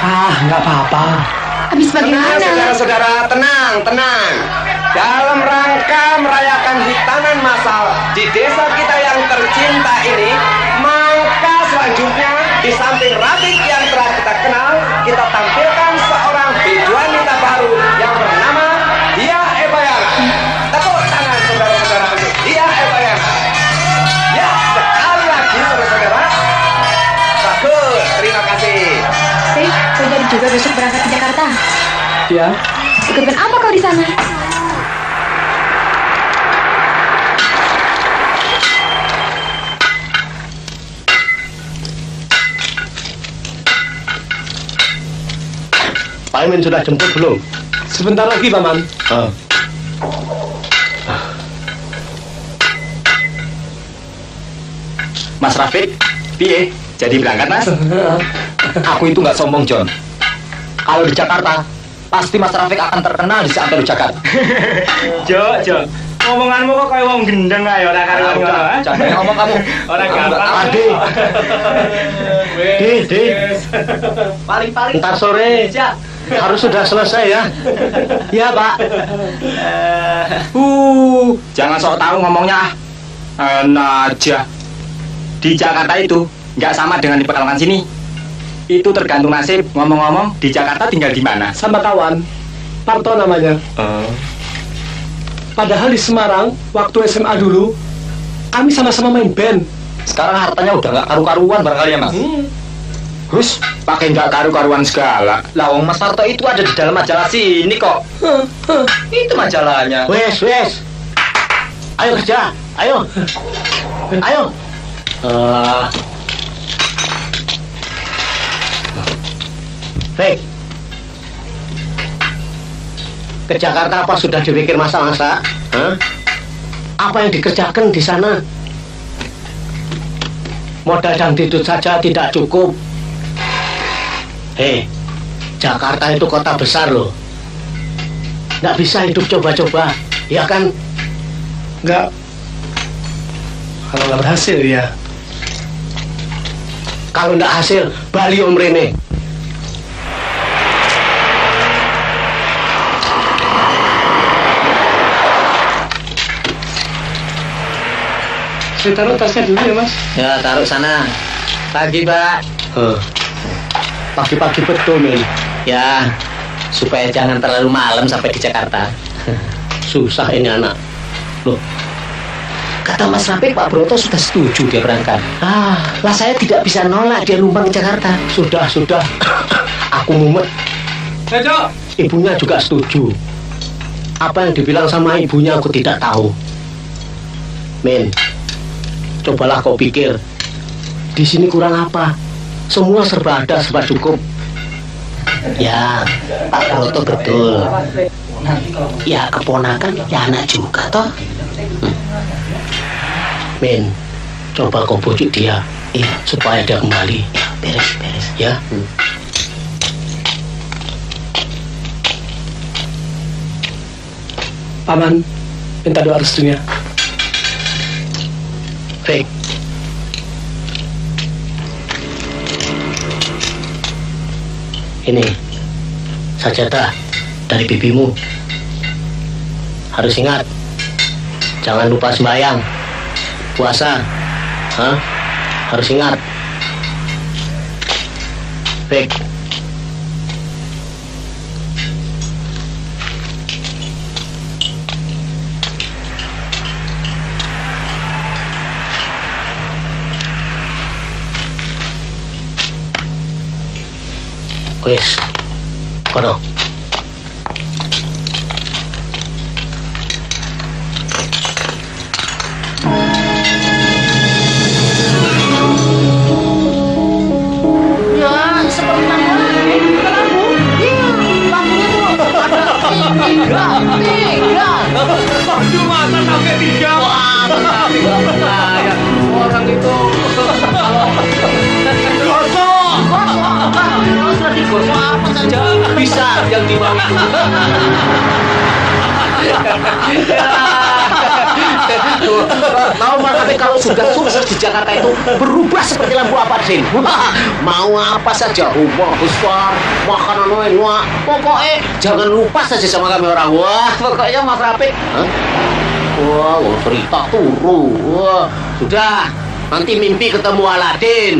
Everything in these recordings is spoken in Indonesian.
Nggak apa-apa. Habis bagaimana? Saudara-saudara, tenang. Dalam rangka merayakan hitanan masal di desa kita yang tercinta ini, maka selanjutnya di samping Rafiq yang telah kita kenal, kita tampilkan seorang biduanita baru yang bernama Dia Ebayana. Tepuk tangan saudara-saudara untuk Dia Ebayana. Ya, sekali lagi saudara-saudara. Bagus, terima kasih. Kau jadi juga besok berangkat ke Jakarta. Ya. Ikutkan apa kau di sana? Pak Imin sudah jemput belum? Sebentar lagi, Paman. Mas Rafiq, piye? Jadi berangkat, Mas? Aku itu nggak sombong, John. Kalau di Jakarta, pasti Mas Rafiq akan terkenal di seantero Jakarta. Jo, ngomonganmu kok kayak wong gendeng ae ora karuan ngono. Jangan ngomong kamu. Ora gampang. Ade. Di. Paling-paling Ntar sore harus sudah selesai ya. Iya, Pak. Jangan sok tahu ngomongnya. Enak aja. Di Jakarta itu nggak sama dengan di Pekalongan sini. Itu tergantung nasib. Ngomong-ngomong, di Jakarta tinggal di mana? Sama kawan. Parto namanya. Padahal di Semarang, waktu SMA dulu, kami sama-sama main band. Sekarang hartanya udah nggak karu-karuan barangkali ya, Mas? Terus pakai nggak karu-karuan segala. Lah, wong Mas Parto itu ada di dalam majalah sini kok. Itu majalahnya. Wes. Ayo kerja. Ayo. Baik. Ke Jakarta apa sudah dipikir masa-masa? Apa yang dikerjakan di sana? Modal dan tidur saja tidak cukup. Jakarta itu kota besar loh. Nggak bisa hidup coba-coba, ya kan? Nggak. Kalau nggak berhasil ya. Kalau nggak hasil, Bali Om Rene. Saya taruh tasnya dulu ya, Mas. Ya, taruh sana. Pagi, Pak. Pagi-pagi betul, Min. Ya, supaya jangan terlalu malam sampai di Jakarta. Susah ini anak. Loh, Kata Mas Rafiq, Pak Broto sudah setuju dia berangkat. lah saya tidak bisa nolak dia numpang ke Jakarta. Sudah. Aku mumet. Jo. Ibunya juga setuju. Apa yang dibilang sama ibunya aku tidak tahu. Min, cobalah kau pikir. Di sini kurang apa? Semua serba ada, serba cukup. Ya, Pak Broto betul. Ya, keponakan, ya anak juga toh. Min, coba kau bujuk dia. Iya, supaya dia kembali. beres. Ya. Paman, minta doa restunya. Baik. Ini sajadah dari bibimu. Harus ingat, jangan lupa sembahyang, puasa. Harus ingat. Baik. Wes, kono. Ya, seperti lampu. Iya, lampunya tuh ada tiga. Aduh, masa sampai 3? Wah, tapi nggak percaya. Orang itu gosok digosok apa saja bisa yang di bawah itu. Tahu Mas Rapi kalau sudah sukses di Jakarta itu berubah seperti lampu aparsin. Mau apa saja, rumah besar, makanan enak, pokoknya jangan lupa saja sama kami orang. Wah, pokoknya Mas Rapi. Wah, cerita turu. Wah, sudah. Nanti mimpi ketemu Aladin.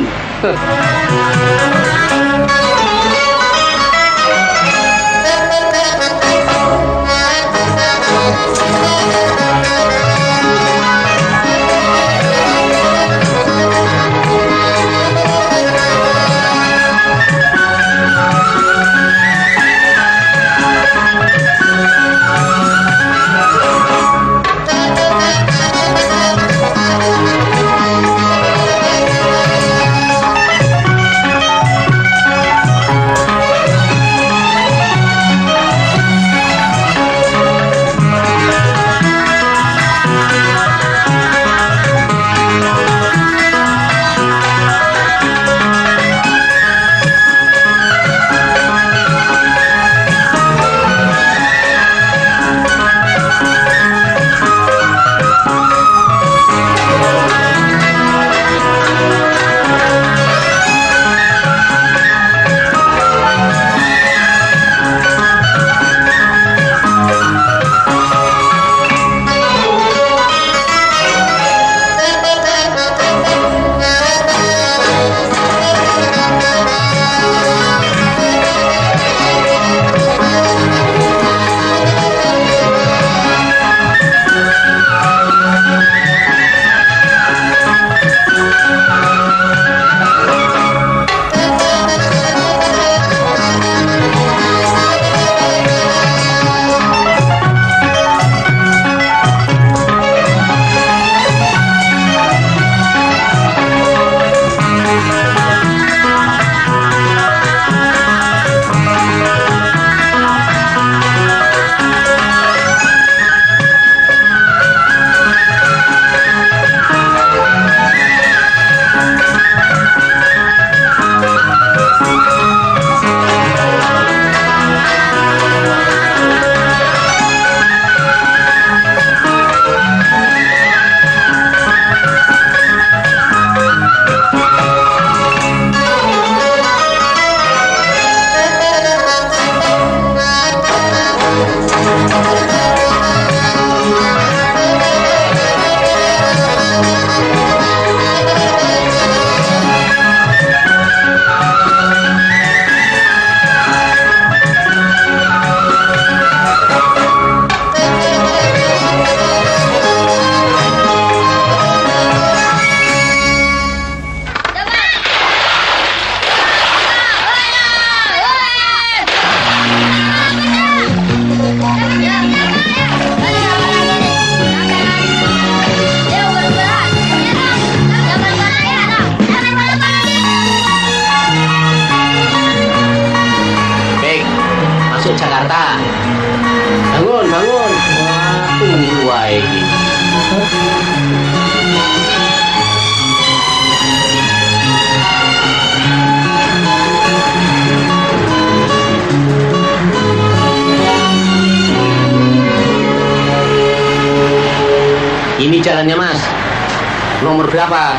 Ini jalannya Mas. Nomor berapa?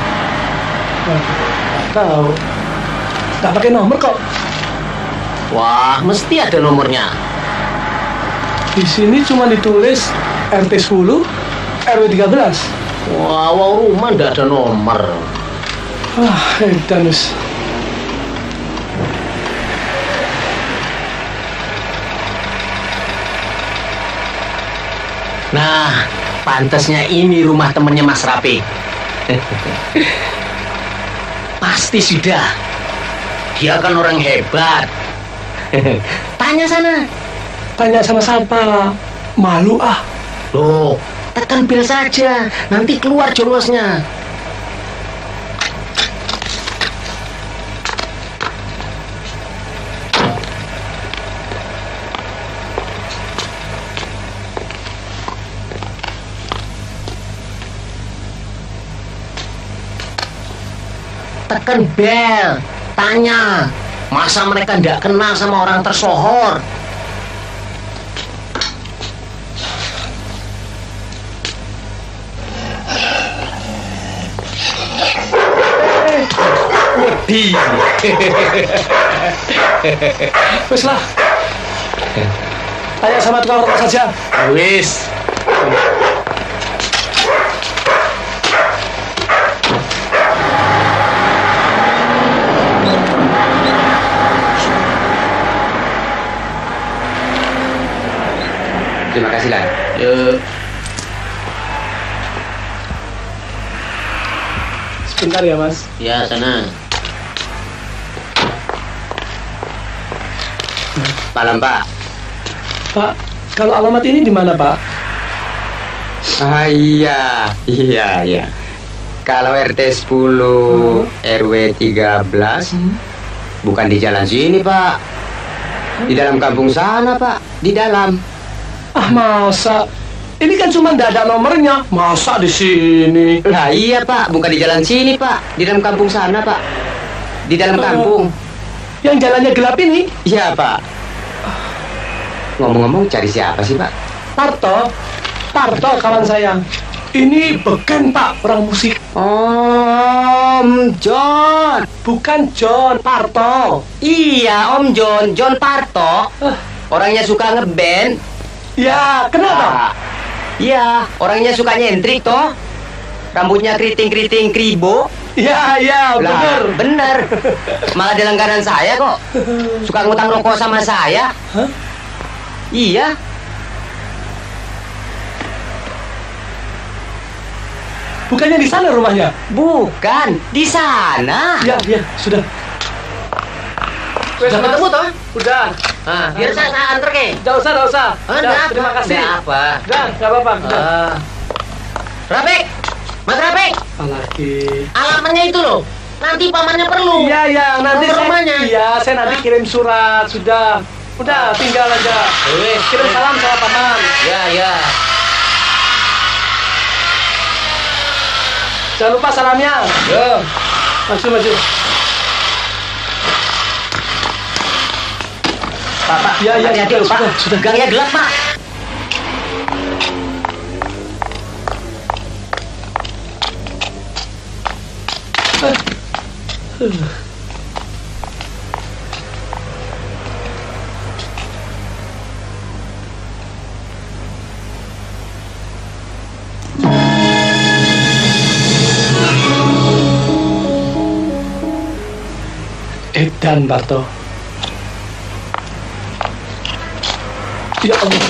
Tahu. Tak pakai nomor kok. Wah, mesti ada nomornya. Di sini cuma ditulis RT 10, RW 13. Wah, rumah nggak ada nomor. Edanus. Nah, pantasnya ini rumah temennya Mas Rapi. Pasti sudah. Dia kan orang hebat. Tanya sana. Tanya sama siapa? Malu ah. Loh, tekan bel saja. Nanti keluar jolosnya. Tekan bel, tanya, masa mereka tidak kenal sama orang tersohor? Iya. Wis lah. Tanya sama tukang rokok saja. Wis. Terima kasih lah. Yuk. Sebentar ya, Mas. Ya, sana. Malam, Pak. Pak, kalau alamat ini di mana, Pak? Ah, iya. Kalau RT 10 RW 13 bukan di jalan sini, Pak. Di dalam kampung sana, Pak. Di dalam. Ah, masa? Ini kan cuma nggak ada nomornya. Masa di sini? Lah iya, Pak. Bukan di jalan sini, Pak. Di dalam kampung sana, Pak. Di dalam kampung. Yang jalannya gelap ini? Iya, Pak. Ngomong-ngomong cari siapa sih, Pak? Parto kawan saya. Ini Beken, Pak, orang musik. Om John. Bukan John, Parto. Iya, Om John. John Parto. Orangnya suka ngeband. Ya, kenapa? Iya, orangnya suka nyentrik toh. Rambutnya keriting-keriting kribo. Ya, bener. Malah di langganan saya kok. Suka ngutang rokok sama saya. Hah? Iya. Bukannya di sana rumahnya? Bukan, di sana. Ya, sudah. Sudah ketemu toh? Udah. Ah, biar saya antar ke. Nggak usah. Enggak, Terima kasih. Enggak apa. Udah, nggak apa-apa. Udah. Rapik, Mas Rapik, Apalagi. alamatnya itu loh. Nanti pamannya perlu. Iya, nanti Nomor rumahnya. saya nanti kirim surat. Sudah, tinggal aja. Kirim salam sama paman. Ya. Jangan lupa salamnya. Yo. Maju. Pak. Ya, Hati-hati, Pak. sudah. Gangnya gelap, Pak. Edan, Parto. Ya Allah.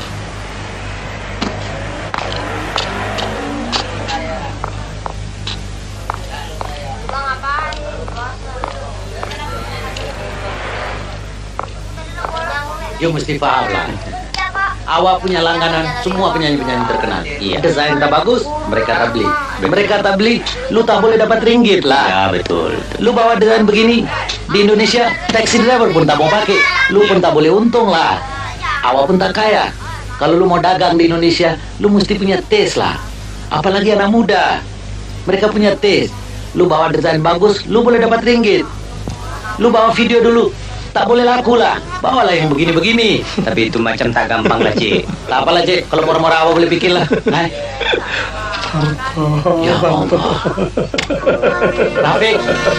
You mesti paham lah. Awak punya langganan semua penyanyi-penyanyi terkenal. Iya. Desain tak bagus, mereka tak beli. Mereka tak beli, lu tak boleh dapat ringgit lah. Ya betul. Lu bawa desain begini di Indonesia, taxi driver pun tak mau pakai. Lu pun tak boleh untung lah. Awak pun tak kaya. Kalau lu mau dagang di Indonesia, lu mesti punya taste lah. Apalagi anak muda, mereka punya taste. Lu bawa desain bagus, lu boleh dapat ringgit. Lu bawa video dulu, tak boleh laku lah. Bawalah yang begini-begini. Tapi itu macam tak gampang lah, Cik. Tak apalah, Cik. Kalau murah-murah awak boleh bikin lah. Ya Allah. Rafiq.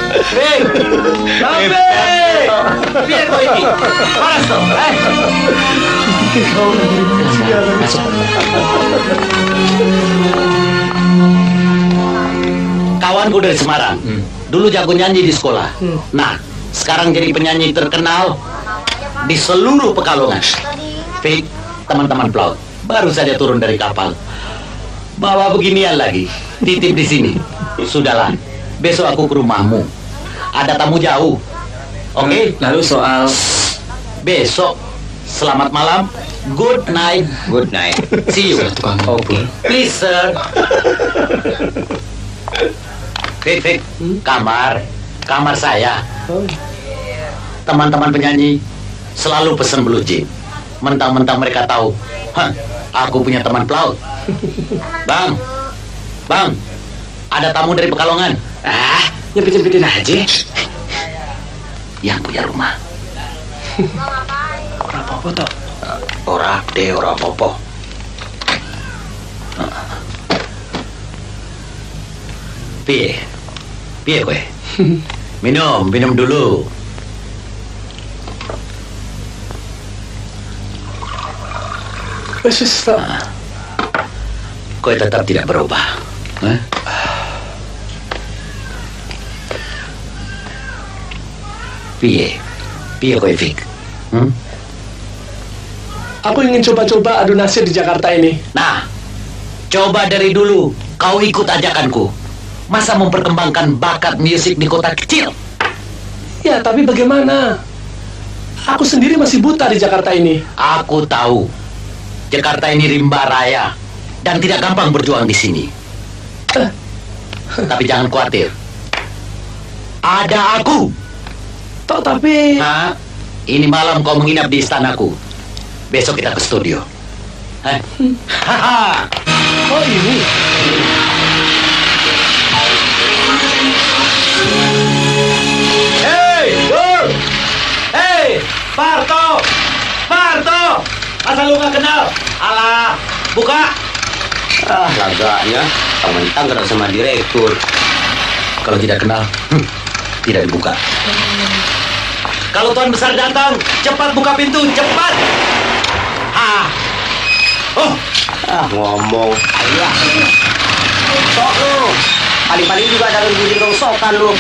Biar kau ini. Panas toh. Masuk. Kawanku dari Semarang. Dulu jago nyanyi di sekolah. Nah, sekarang jadi penyanyi terkenal di seluruh Pekalongan. Fik, teman-teman pelaut, baru saja turun dari kapal. Bawa beginian lagi, titip di sini. Sudahlah, besok aku ke rumahmu. Ada tamu jauh. Oke? Lalu soal Besok, selamat malam. Good night. Good night. See you. Oke. Please, sir. Fik, kamar saya. Teman-teman penyanyi selalu pesen blue jean. Mentang-mentang mereka tahu, aku punya teman pelaut. Bang, ada tamu dari Pekalongan. Nyepit-nyepitin aja. Yang punya rumah. Ora apa-apa toh. Ora apa-apa. Piye kowe? minum dulu. Wes, Tok. Kau tetap tidak berubah. Piye kau Fik? Aku ingin coba-coba adu nasib di Jakarta ini. Nah, coba dari dulu kau ikut ajakanku. Masa memperkembangkan bakat musik di kota kecil? Ya, tapi bagaimana? Aku sendiri masih buta di Jakarta ini. Aku tahu. Jakarta ini rimba raya dan tidak gampang berjuang di sini. Tapi jangan khawatir. Ada aku. Tok, tapi... Nah, ini malam kau menginap di istanaku. Besok kita ke studio. Haha. Oh, ini. Hei, Dur! Hei, Parto! Masa lu gak kenal? Alah, buka! Lagaknya, mentang kenal sama direktur. Kalau tidak kenal, tidak dibuka. Kalau Tuan Besar datang, cepat buka pintu, cepat! Ngomong. Ayah. Sok lu. Paling-paling juga ada bunyi rongsokan lu.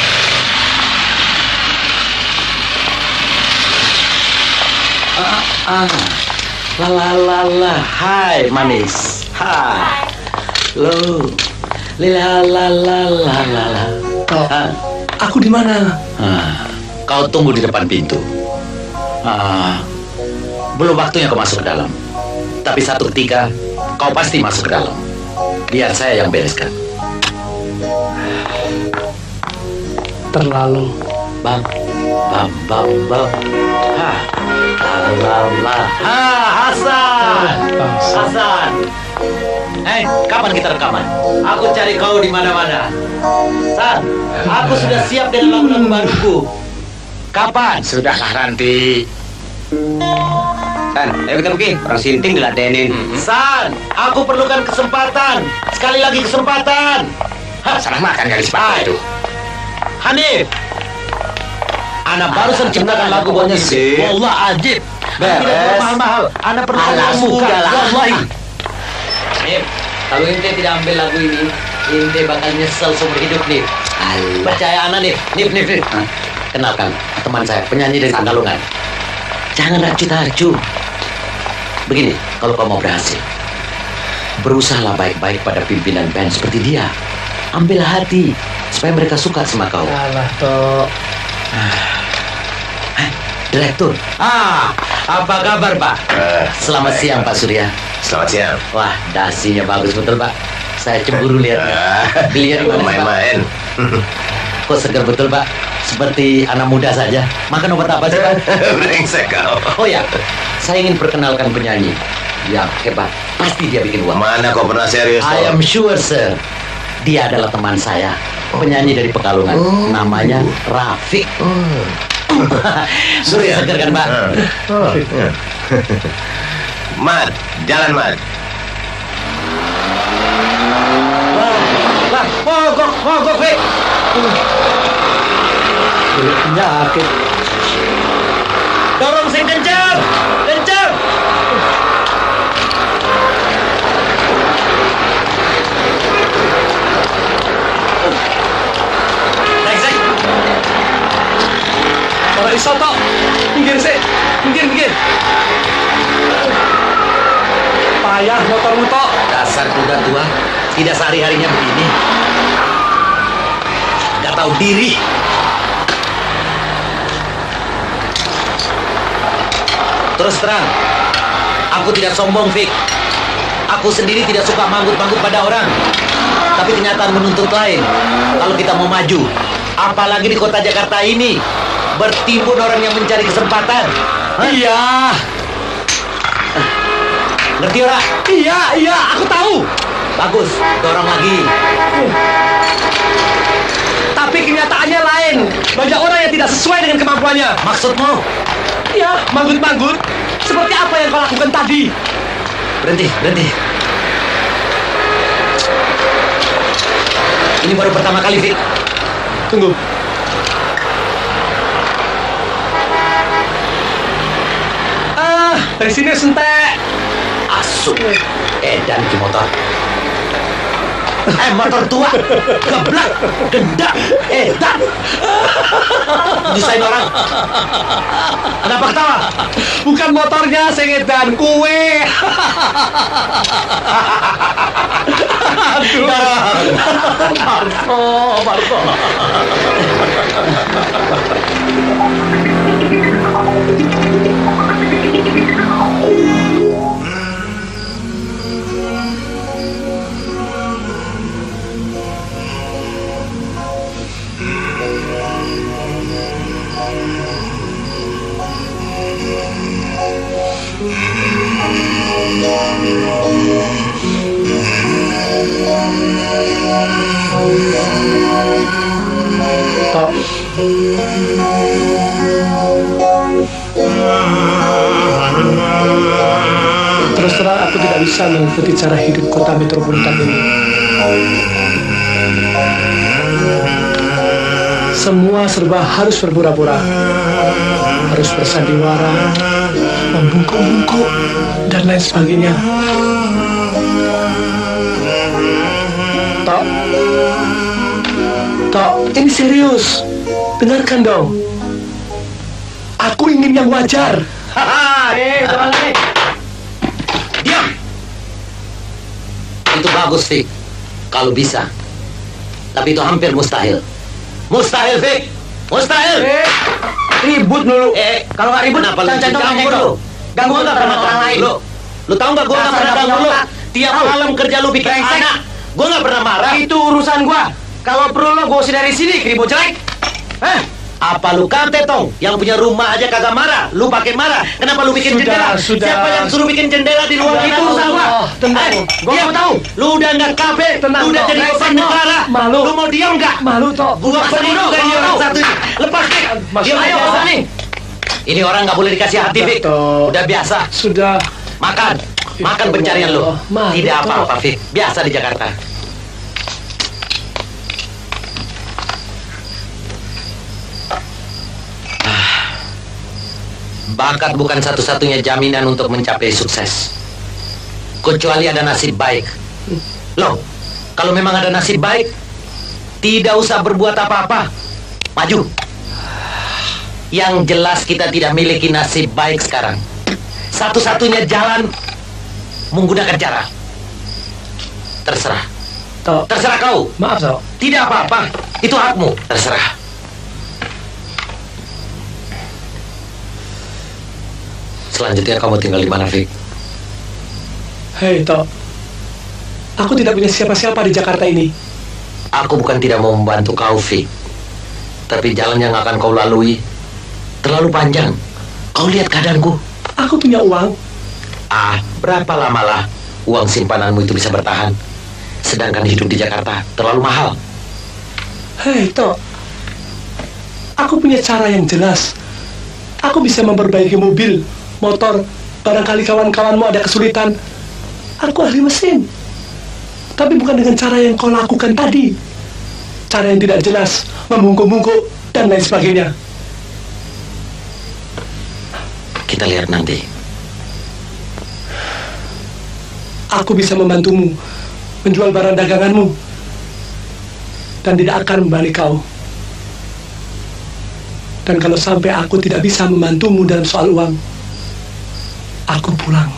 Hai manis. Hai. Lo. Tok, aku di mana? Kau tunggu di depan pintu. Belum waktunya kau masuk ke dalam. Tapi satu ketika kau pasti masuk ke dalam. Biar saya yang bereskan. Terlalu. Bam. Hasan. Kapan kita rekaman? Aku cari kau di mana-mana. San, aku sudah siap dengan lagu-lagu baruku. Kapan? Sudahlah Ranti. San, ayo kita pergi. Orang sinting diladenin. San, aku perlukan kesempatan. Sekali lagi kesempatan. Salah makan kali sepatu itu. Hanif, Ana barusan ciptakan lagu buatnya sih. Wallah ajib. Tidak mahal-mahal. Ana perlu muka. Wallahi. Hanif, kalau ente tidak ambil lagu ini, ente bakal nyesel seumur hidup nih. Percaya Ana nih. Nif. Kenalkan teman saya, penyanyi dari Pekalongan. Jangan racu-racu. Begini, kalau kau mau berhasil, berusahalah baik-baik pada pimpinan band seperti dia. Ambil hati supaya mereka suka sama kau. Alah, Tok. Direktur. Apa kabar, Pak? Selamat siang, Pak Surya. Selamat siang. Wah, dasinya bagus betul, Pak. Saya cemburu lihatnya. Belinya di mana, Pak? Main-main. Kok segar betul, Pak? Seperti anak muda saja. Makan obat apa sih, Pak? Brengsek kau. Oh ya, saya ingin perkenalkan penyanyi yang hebat. Pasti dia bikin uang. Mana kau pernah serius? I am sure, sir. Dia adalah teman saya, penyanyi dari Pekalongan. Namanya Rafiq. Surya segar kan, Pak? Mat, jalan Mat. Lah, mogok, Fik. Penyakit. Dorong sing kencang. Brengsek. Orang iso, Tok. Minggir sih. Minggir. Payah motormu, Tok. Dasar kuda tua, tidak sehari-harinya begini. Gak tahu diri. Terus terang, aku tidak sombong, Fik. Aku sendiri tidak suka manggut-manggut pada orang. Tapi kenyataan menuntut lain. Kalau kita mau maju, apalagi di kota Jakarta ini, bertimbun orang yang mencari kesempatan. Iya. Ngerti ora? Iya, aku tahu. Bagus, dorong lagi. Tapi kenyataannya lain. Banyak orang yang tidak sesuai dengan kemampuannya. Maksudmu? Iya, manggut-manggut. Seperti apa yang kau lakukan tadi? Berhenti. Ini baru pertama kali, Fik. Tunggu. Dari sini sentek. Asuk. Edan di motor. Motor tua, geblak, gendak, edan. Nyusahin orang. Kenapa ketawa? Bukan motornya, sengedan kue. Aduh. Marco. Tok. Terus terang aku tidak bisa mengikuti cara hidup kota metropolitan ini. Semua serba harus berpura-pura, harus bersandiwara, membungkuk-bungkuk, dan lain sebagainya. Tok, ini serius. Dengarkan dong. Aku ingin yang wajar. Diam. Itu bagus, Fik. Kalau bisa. Tapi itu hampir mustahil. Mustahil, Fik. Mustahil. Ribut dulu. Kalau nggak ribut, Kenapa lu jangan ganggu ganggu lu? lu. Ganggu nggak pernah orang lain. Lu tahu nggak? Gua nggak pernah ganggu lu. Tiap malam kerja lu bikin anak. Gua nggak pernah marah. Itu urusan gua. Kalau perlu lo gua usir dari sini, keribut jelek. Apa lu kate tong? Yang punya rumah aja kagak marah, lu pakai marah. Kenapa lu bikin jendela? Siapa yang suruh bikin jendela di ruang itu? Tenang. Gua mau tahu. Lu udah nggak kafe, lu udah jadi beban negara. Malu. Lu mau diam nggak? Malu, Tok. Gua pergi juga ini orang satu ini. Lepas deh. Diam aja nih. Ini orang nggak boleh dikasih hati, Fik. Udah biasa. Sudah. Makan pencarian lu. Malu, Tidak Tok. apa-apa, Fik. Biasa di Jakarta. Bakat bukan satu-satunya jaminan untuk mencapai sukses. Kecuali ada nasib baik. Loh, kalau memang ada nasib baik, tidak usah berbuat apa-apa. Maju. Yang jelas kita tidak memiliki nasib baik sekarang. Satu-satunya jalan menggunakan cara. Terserah. Tok. Terserah kau. Maaf, Tok. Tidak apa-apa. Itu hakmu. Terserah. Selanjutnya kamu tinggal di mana, Fik? Hei, Tok. Aku tidak punya siapa-siapa di Jakarta ini. Aku bukan tidak mau membantu kau, Fik. Tapi jalan yang akan kau lalui terlalu panjang. Kau lihat keadaanku. Aku punya uang. Berapa lamalah uang simpananmu itu bisa bertahan? Sedangkan hidup di Jakarta terlalu mahal. Hei, Tok. Aku punya cara yang jelas. Aku bisa memperbaiki mobil, motor. Barangkali kawan-kawanmu ada kesulitan. Aku ahli mesin. Tapi bukan dengan cara yang kau lakukan tadi. Cara yang tidak jelas, membungkuk-bungkuk, dan lain sebagainya. Kita lihat nanti. Aku bisa membantumu menjual barang daganganmu. Dan tidak akan membalik kau. Dan kalau sampai aku tidak bisa membantumu dalam soal uang, aku pulang.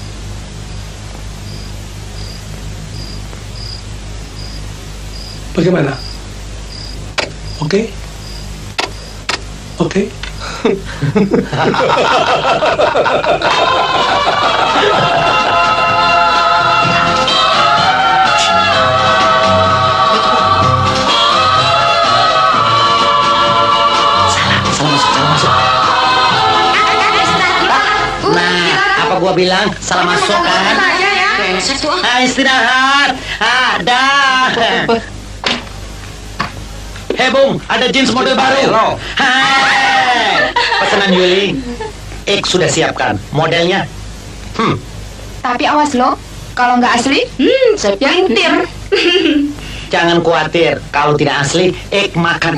Bagaimana? Oke? Oke? Gua bilang salah masuk kan? Istirahat. Dah. Hei Bung, ada jeans model baru. Hai. Pesanan Yuli. Sudah siapkan modelnya. Tapi awas lo, kalau nggak asli, saya pelintir. Jangan khawatir, kalau tidak asli, makan.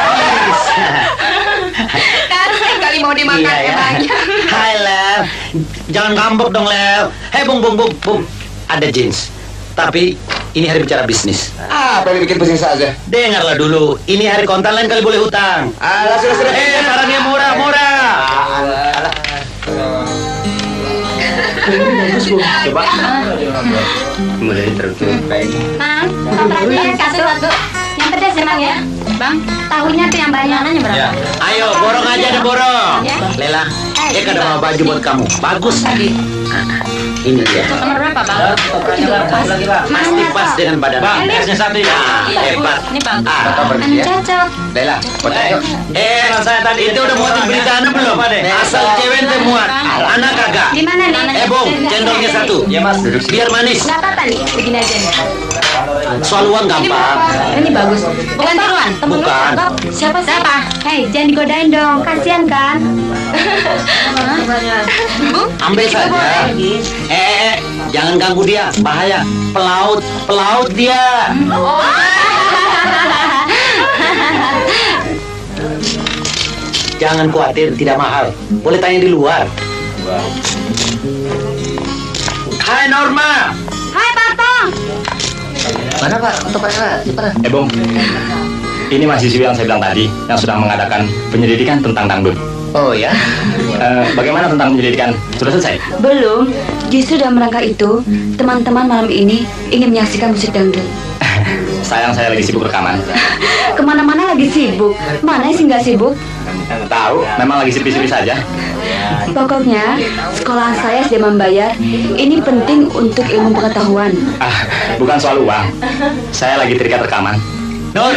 Kali mau dimakan iya, ya. banyak. Hai, Love. Jangan ngambek dong, Lel. Hei, Bung. Ada jeans. Tapi ini hari bicara bisnis. Apa yang bikin pusing saja? Dengarlah dulu. Ini hari kontan, lain kali boleh hutang. Alah, sudah. Barangnya murah. Coba. Kemudian tertutup. Bang, kontraknya satu. Yang pedas emang ya? Bang, tahunya tuh yang banyak. Nanya berapa? Ya. Ayo, borong aja deh, borong. Ya. Lela, ada mau baju buat kamu. Bagus tadi. Ini dia. Nomor berapa, Bang? Pasti pas dengan badan. Bang, esnya satu ya. Hebat. Ini Bang. Ini cocok. Lela, foto. Saya tadi itu udah muat berita Anda belum? Asal cewek teh muat, anak kagak. Di mana nih? Bung, cendolnya satu. Ya, Mas. Biar manis. Nggak apa-apa nih, begini aja nih. Soal uang gampang. Ini bagus. Bukan tiruan, temen lu Bukan. cakep. Siapa? Hei, jangan digodain dong, kasihan kan? Bung, Ambil saja. Jangan ganggu dia, bahaya. Pelaut dia. Jangan khawatir, tidak mahal. Boleh tanya di luar. Hai Norma. Hai Patong. Mana Pak? Untuk Pak Bung, ini mahasiswi yang saya bilang tadi, yang sedang mengadakan penyelidikan tentang dangdut. Oh ya? Bagaimana tentang penyelidikan? Sudah selesai? Belum. Justru dalam rangka itu, teman-teman malam ini ingin menyaksikan musik dangdut. Sayang saya lagi sibuk rekaman. Kemana-mana lagi sibuk. Mana sih nggak sibuk? Tahu, memang lagi sepi-sepi saja. Pokoknya, sekolahan saya sudah membayar. Ini penting untuk ilmu pengetahuan. Bukan soal uang. Saya lagi terikat rekaman. Nur.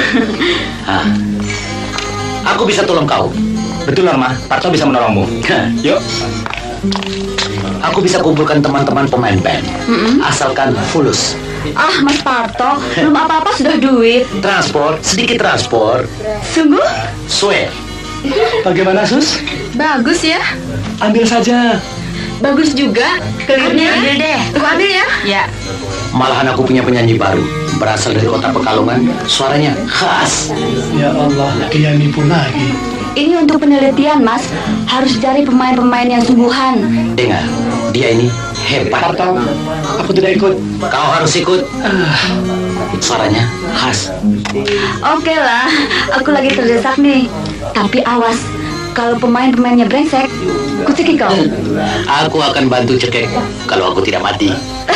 Aku bisa tolong kau. Betul Norma, Parto bisa menolongmu. Yuk. Aku bisa kumpulkan teman-teman pemain band. Asalkan fulus. Mas Parto, belum apa-apa sudah duit. Sedikit transport. Sungguh? Swear. Bagaimana, Sus? Bagus ya. Ambil saja. Bagus juga. Klipnya ambil deh. Aku ambil ya. Ya. Malahan aku punya penyanyi baru. Berasal dari kota Pekalongan. Suaranya khas. Ya Allah, dia nipu lagi. Ini untuk penelitian, Mas. Harus cari pemain-pemain yang sungguhan. Dengar, dia ini hebat. Parto, aku tidak ikut. Kau harus ikut. Suaranya khas. Oke lah, aku lagi terdesak nih. Tapi awas, kalau pemain-pemainnya brengsek, kuceki kau. Aku akan bantu cekek kalau aku tidak mati.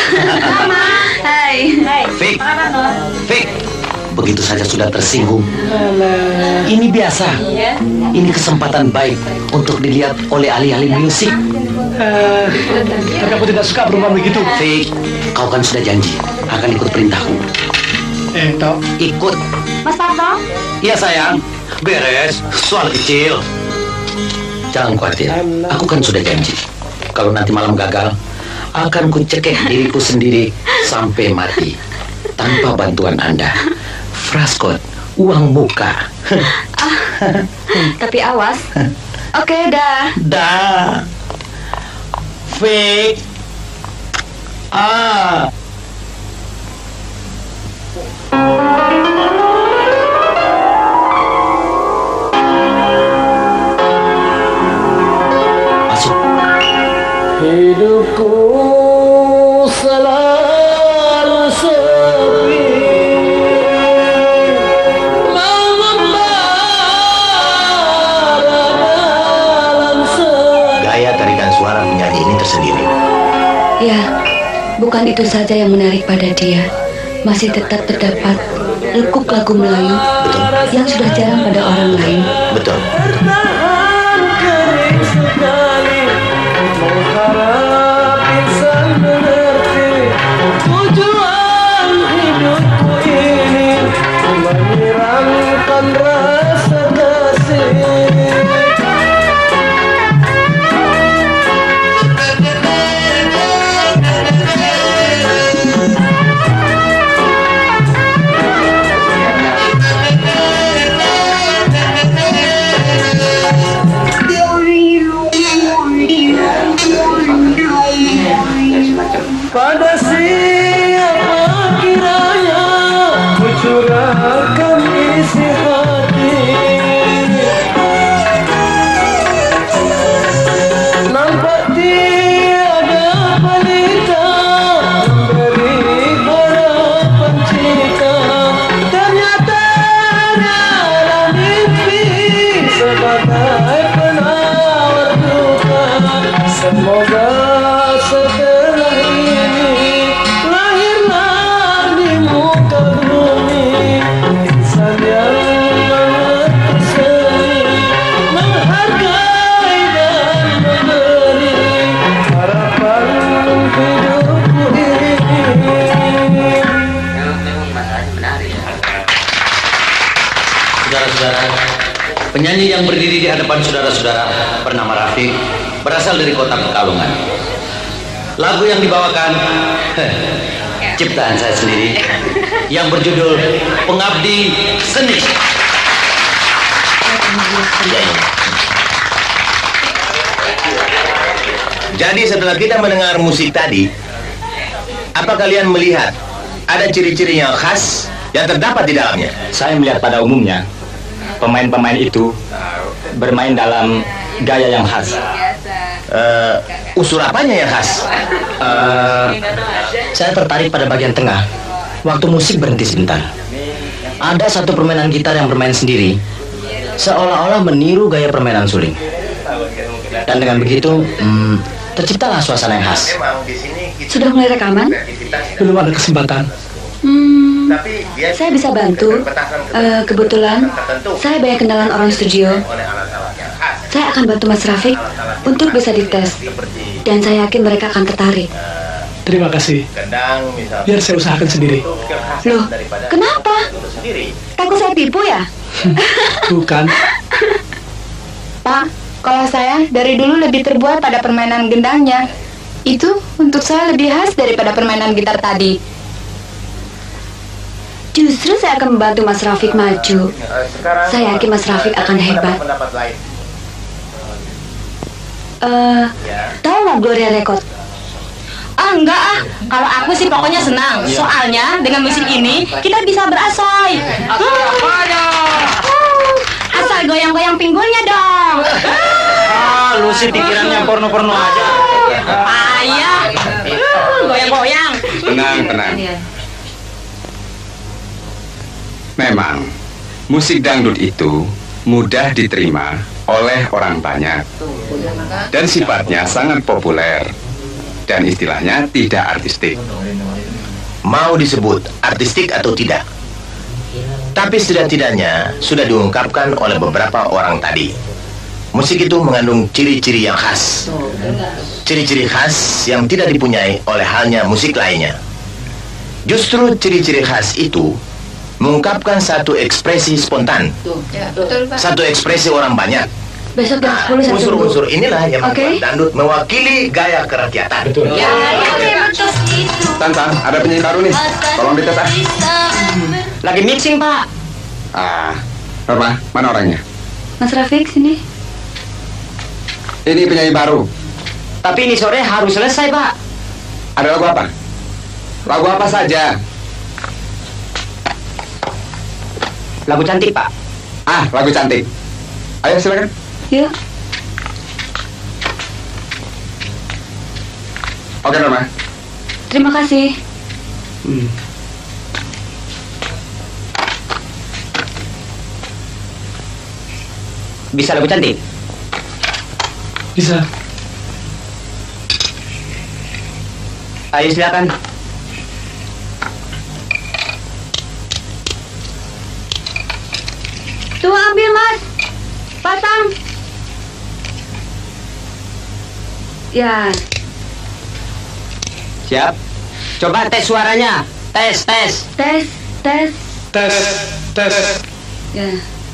Hai. Fik. Begitu saja sudah tersinggung. Ini biasa. Ini kesempatan baik untuk dilihat oleh ahli-ahli musik. Tapi aku tidak suka perumpamaan begitu. Fik, kau kan sudah janji akan ikut perintahku. Tok. Ikut. Mas Parto? Iya sayang. Beres. Soal kecil. Jangan khawatir. Aku kan sudah janji. Kalau nanti malam gagal, akan kucekek diriku sendiri sampai mati. Tanpa bantuan Anda. Fraskot, uang muka. Tapi awas. Oke, dah. Dah. Fake. Masuk. Hidupku selalu sepi, Gaya tarikan suara penyanyi ini tersendiri. Ya, bukan itu saja yang menarik pada dia. Masih tetap terdapat lekuk lagu Melayu yang sudah jarang pada orang lain. Betul. tujuan hidupku ini menghilangkan rasa kasih. Penyanyi yang berdiri di hadapan saudara-saudara bernama Rafiq, berasal dari kota Pekalongan. Lagu yang dibawakan ciptaan saya sendiri yang berjudul Pengabdi Seni. Jadi setelah kita mendengar musik tadi, apa kalian melihat ada ciri-ciri yang khas yang terdapat di dalamnya? Saya melihat pada umumnya pemain-pemain itu bermain dalam gaya yang khas. Unsur apanya yang khas? Saya tertarik pada bagian tengah. Waktu musik berhenti sebentar. Ada satu permainan gitar yang bermain sendiri, seolah-olah meniru gaya permainan suling. Dan dengan begitu, terciptalah suasana yang khas. Sudah mulai rekaman? Belum ada kesempatan. Saya bisa bantu. Kebetulan saya banyak kenalan orang studio. Saya akan bantu Mas Rafiq untuk bisa dites. Dan saya yakin mereka akan tertarik. Terima kasih. Biar saya usahakan sendiri. Loh, kenapa? Takut saya tipu ya? Bukan. Pak, kalau saya dari dulu lebih terbuat pada permainan gendangnya. Itu untuk saya lebih khas daripada permainan gitar tadi. Justru saya akan membantu Mas Rafiq maju. Saya yakin Mas Rafiq akan hebat. Tahu nggak Gloria Record? Enggak ah, kalau aku sih pokoknya senang. Soalnya dengan musik ini kita bisa berasai. Asal goyang-goyang pinggulnya dong. Lu sih pikirannya porno-porno aja. Ayah, goyang-goyang. Tenang. Memang, musik dangdut itu mudah diterima oleh orang banyak dan sifatnya sangat populer dan istilahnya tidak artistik. Mau disebut artistik atau tidak, tapi setidak-tidaknya sudah diungkapkan oleh beberapa orang tadi. Musik itu mengandung ciri-ciri yang khas. Ciri-ciri khas yang tidak dipunyai oleh halnya musik lainnya. Justru ciri-ciri khas itu mengungkapkan satu ekspresi spontan. Satu ekspresi orang banyak. Besok jam 10 saya tunggu. Unsur-unsur inilah yang membuat dangdut mewakili gaya kerakyatan. Betul. Tanta, ada penyanyi baru nih. Tolong dites ah. Lagi mixing, Pak. Norma, mana orangnya? Mas Rafiq, sini. Ini penyanyi baru. Tapi ini sore harus selesai, Pak. Ada lagu apa? Lagu apa saja? Lagu cantik, Pak. Lagu cantik. Ayo silakan. Yuk. Oke, Norma. Terima kasih. Bisa lagu cantik? Bisa. Ayo silakan. Tuh ambil Mas. Pasang. Ya. Siap. Coba tes suaranya. Tes. Tes. Ya.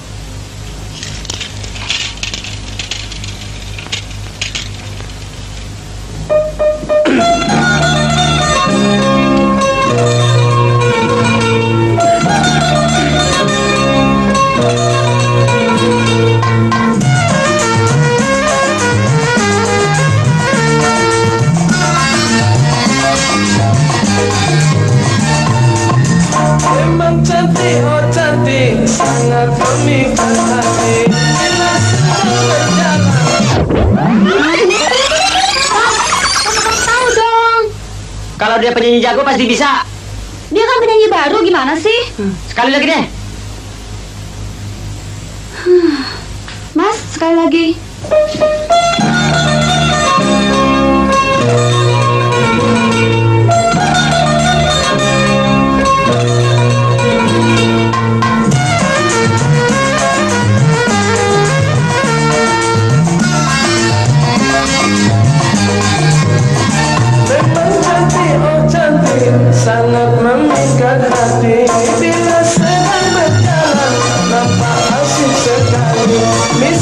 Memang cantik, oh cantik, sangat memikat hati. Bila sedang berjalan. Kamu tahu dong. Kalau dia penyanyi jago pasti bisa. Dia kan penyanyi baru, gimana sih? Sekali lagi deh. Mas, sekali lagi. Sangat memikat hati. Bila sedang berjalan nampak asik sekali.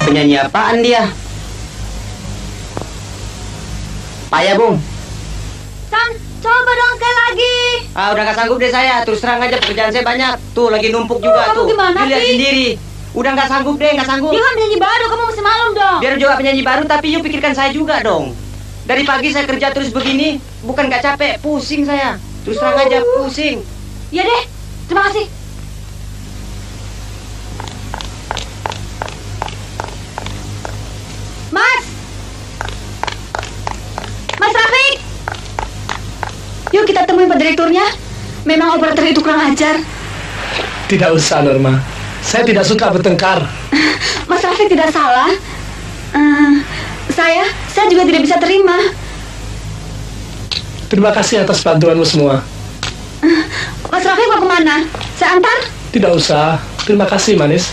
Penyanyi apaan dia? Payah, Bung. San, coba dong sekali lagi. Ah, udah gak sanggup deh saya. Terus terang aja pekerjaan saya banyak. Tuh, lagi numpuk juga kamu tuh. gimana Dilihat sih? sendiri. Udah gak sanggup deh, gak sanggup. Dia kan penyanyi baru, kamu mesti maklum dong. Biar juga penyanyi baru, tapi yuk pikirkan saya juga dong. Dari pagi saya kerja terus begini, bukan gak capek, pusing saya. Terus terang aja, pusing. Ya deh, terima kasih. Mas Rafiq, yuk kita temuin Pak Direkturnya. Memang operator itu kurang ajar. Tidak usah, Norma. Saya tidak suka bertengkar. Mas Rafiq tidak salah. Saya juga tidak bisa terima. Terima kasih atas bantuanmu semua. Mas Rafiq mau kemana? Saya antar? Tidak usah. Terima kasih, manis.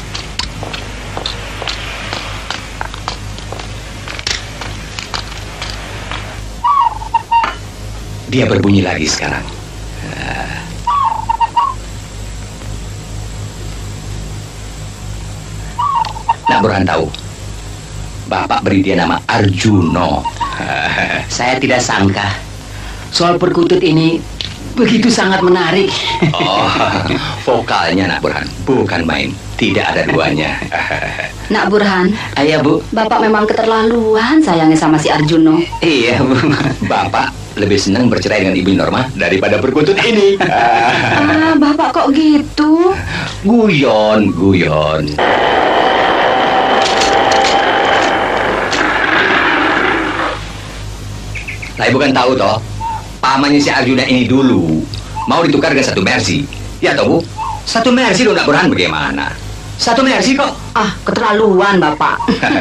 Dia berbunyi lagi sekarang. Nak Burhan tahu, Bapak beri dia nama Arjuno. Saya tidak sangka soal perkutut ini begitu sangat menarik. Oh, vokalnya Nak Burhan, bukan main. Tidak ada duanya. Nak Burhan. Ayah, Bu. Bapak memang keterlaluan sayangnya sama si Arjuno. Iya, Bu. Bapak lebih senang bercerai dengan Ibu Norma daripada perkutut ini. Bapak kok gitu? Guyon. Lah, Ibu kan tahu toh, pamannya si Arjuna ini dulu mau ditukar dengan 1 Mercy. Ya toh, Bu? 1 Mercy loh, Nak Burhan, bagaimana? 1 Mercy kok. Keterlaluan Bapak.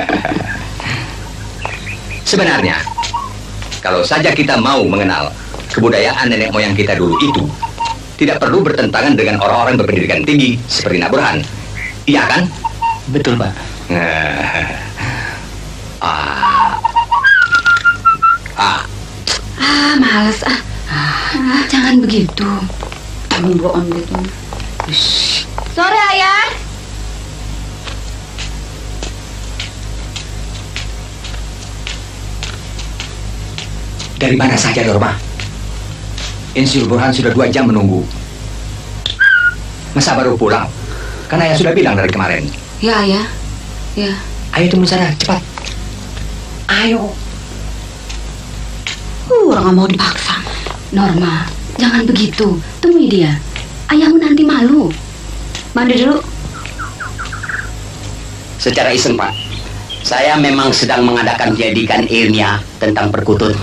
Sebenarnya, kalau saja kita mau mengenal kebudayaan nenek moyang kita dulu itu, tidak perlu bertentangan dengan orang-orang berpendidikan tinggi seperti Nak Burhan. Iya kan? Betul, Pak. Males. Jangan begitu. Bohong gitu. Sore, Ayah. Dari mana saja, Norma? Insinyur Burhan sudah 2 jam menunggu. Masa baru pulang? Karena Ayah sudah bilang dari kemarin. Ya, Ayah. Ya. Ayo tunggu sana, cepat. Ayo. Orang nggak mau dipaksa. Norma, jangan begitu. Temui dia. Ayahmu nanti malu. Mandi dulu. Secara iseng, Pak. Saya memang sedang mengadakan pendidikan ilmiah tentang perkutut.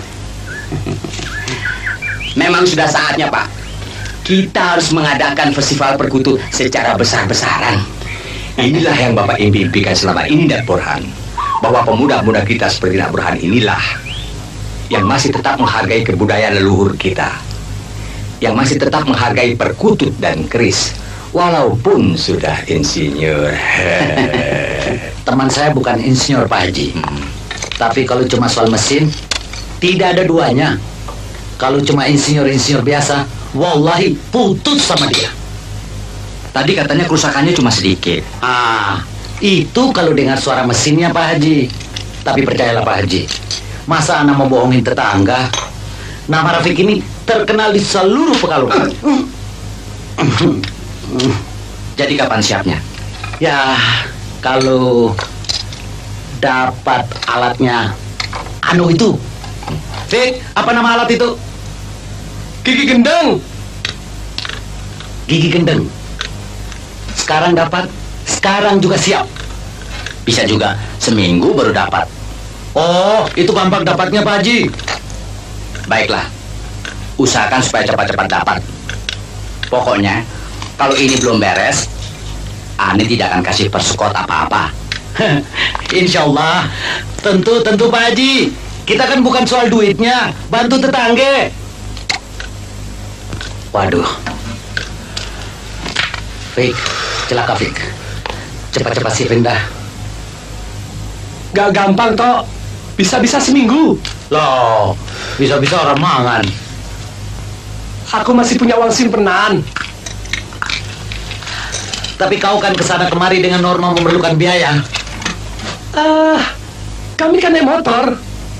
Memang sudah saatnya, Pak. Kita harus mengadakan festival perkutut secara besar-besaran. Inilah yang Bapak impikan selama ini, Nak Burhan. Bahwa pemuda-pemuda kita seperti Nak Burhan inilah yang masih tetap menghargai kebudayaan leluhur kita, yang masih tetap menghargai perkutut dan keris, walaupun sudah insinyur. Teman saya bukan insinyur, Pak Haji. Tapi kalau cuma soal mesin, tidak ada duanya. Kalau cuma insinyur-insinyur biasa, wallahi putus sama dia. Tadi katanya kerusakannya cuma sedikit. Itu kalau dengar suara mesinnya, Pak Haji. Tapi percayalah, Pak Haji, masa anak mau bohongin tetangga? Nama Rafiq ini terkenal di seluruh Pekalongan. Jadi kapan siapnya? Ya, kalau dapat alatnya. Itu Fik, apa nama alat itu? Gigi gendeng. Gigi gendeng. Sekarang dapat, sekarang juga siap. Bisa juga seminggu baru dapat. Oh, itu gampang dapatnya, Pak Haji. Baiklah, usahakan supaya cepat-cepat dapat. Pokoknya, kalau ini belum beres, Ani tidak akan kasih persekot apa-apa. Insya Allah, tentu Pak Haji. Kita kan bukan soal duitnya, bantu tetangga. Waduh, Fik, celaka Fik. Cepat-cepat sih Rinda. Gak gampang toh, bisa-bisa seminggu. Loh, bisa-bisa orang mangan. Aku masih punya uang simpenan. Tapi kau kan kesana kemari dengan Norma memerlukan biaya. Kami kan naik motor.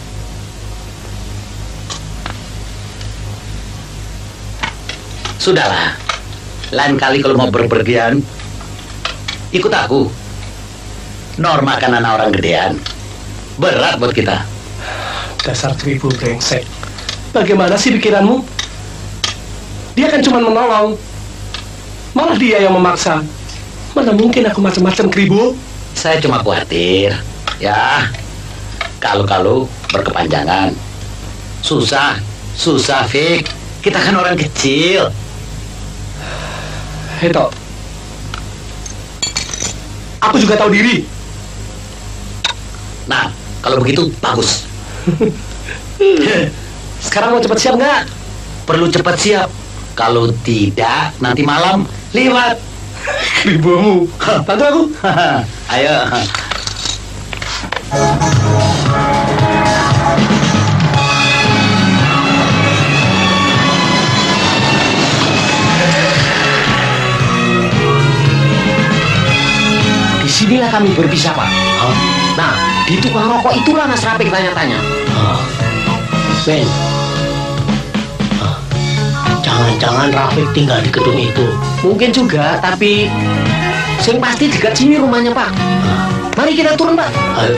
Sudahlah. Lain kali kalau mau berpergian, ikut aku. Norma kan anak orang gedean. Berat buat kita. Dasar Kribo brengsek. Bagaimana sih pikiranmu? Dia kan cuma menolong. Malah dia yang memaksa. Mana mungkin aku macam-macam, Kribo? Saya cuma khawatir. Ya, kalau berkepanjangan. Susah, Fik. Kita kan orang kecil. Heto, aku juga tahu diri. Nah, kalau begitu bagus. Sekarang mau cepat siap nggak? Perlu cepat siap. Kalau tidak, nanti malam lewat. Ribumu, bantu aku. Ayo. Disinilah kami berpisah, Pak. Nah, di tukang rokok itulah Mas Rapik tanya-tanya. Ben, jangan-jangan Rapik tinggal di gedung itu. Mungkin juga, tapi sing pasti dekat sini rumahnya, Pak. Mari kita turun, Pak. Ayo.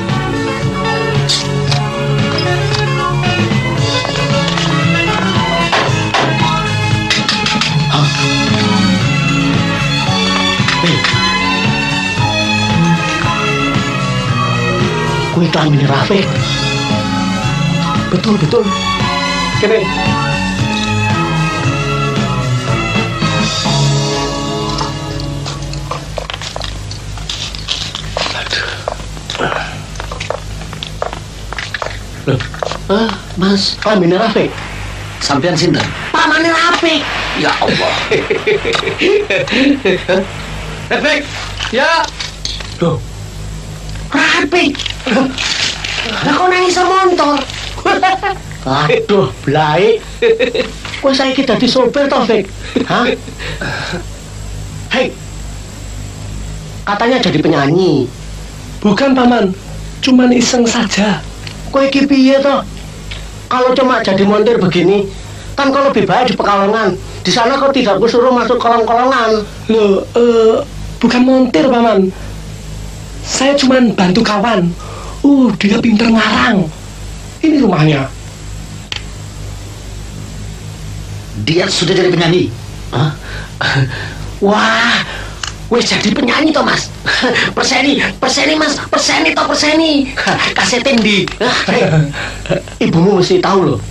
Kue kelamin Rapik. Betul. Kene. Mas, kelamin Rapik. Sampean sinten? Pamannya Rapik. Ya Allah. Rapik. Ya. Loh. Rapik. Lah kok nangis motor? Aduh, Blai. Kok saya kita di sopir, Taufik? Hah? Hei, katanya jadi penyanyi. Bukan, Paman. Cuman iseng saja. Kok iki piye toh? Kalau cuma jadi montir begini, kan kau lebih baik di Pekalongan. Di sana kau tidak kusuruh masuk kolong-kolongan. Loh, bukan montir, Paman. Saya cuman bantu kawan. Dia pinter ngarang. Ini rumahnya. Dia sudah jadi penyanyi. Hah? Wah, wes jadi penyanyi toh, Mas. Perseni Mas, perseni. Kasetin di. Ibumu mesti tahu loh.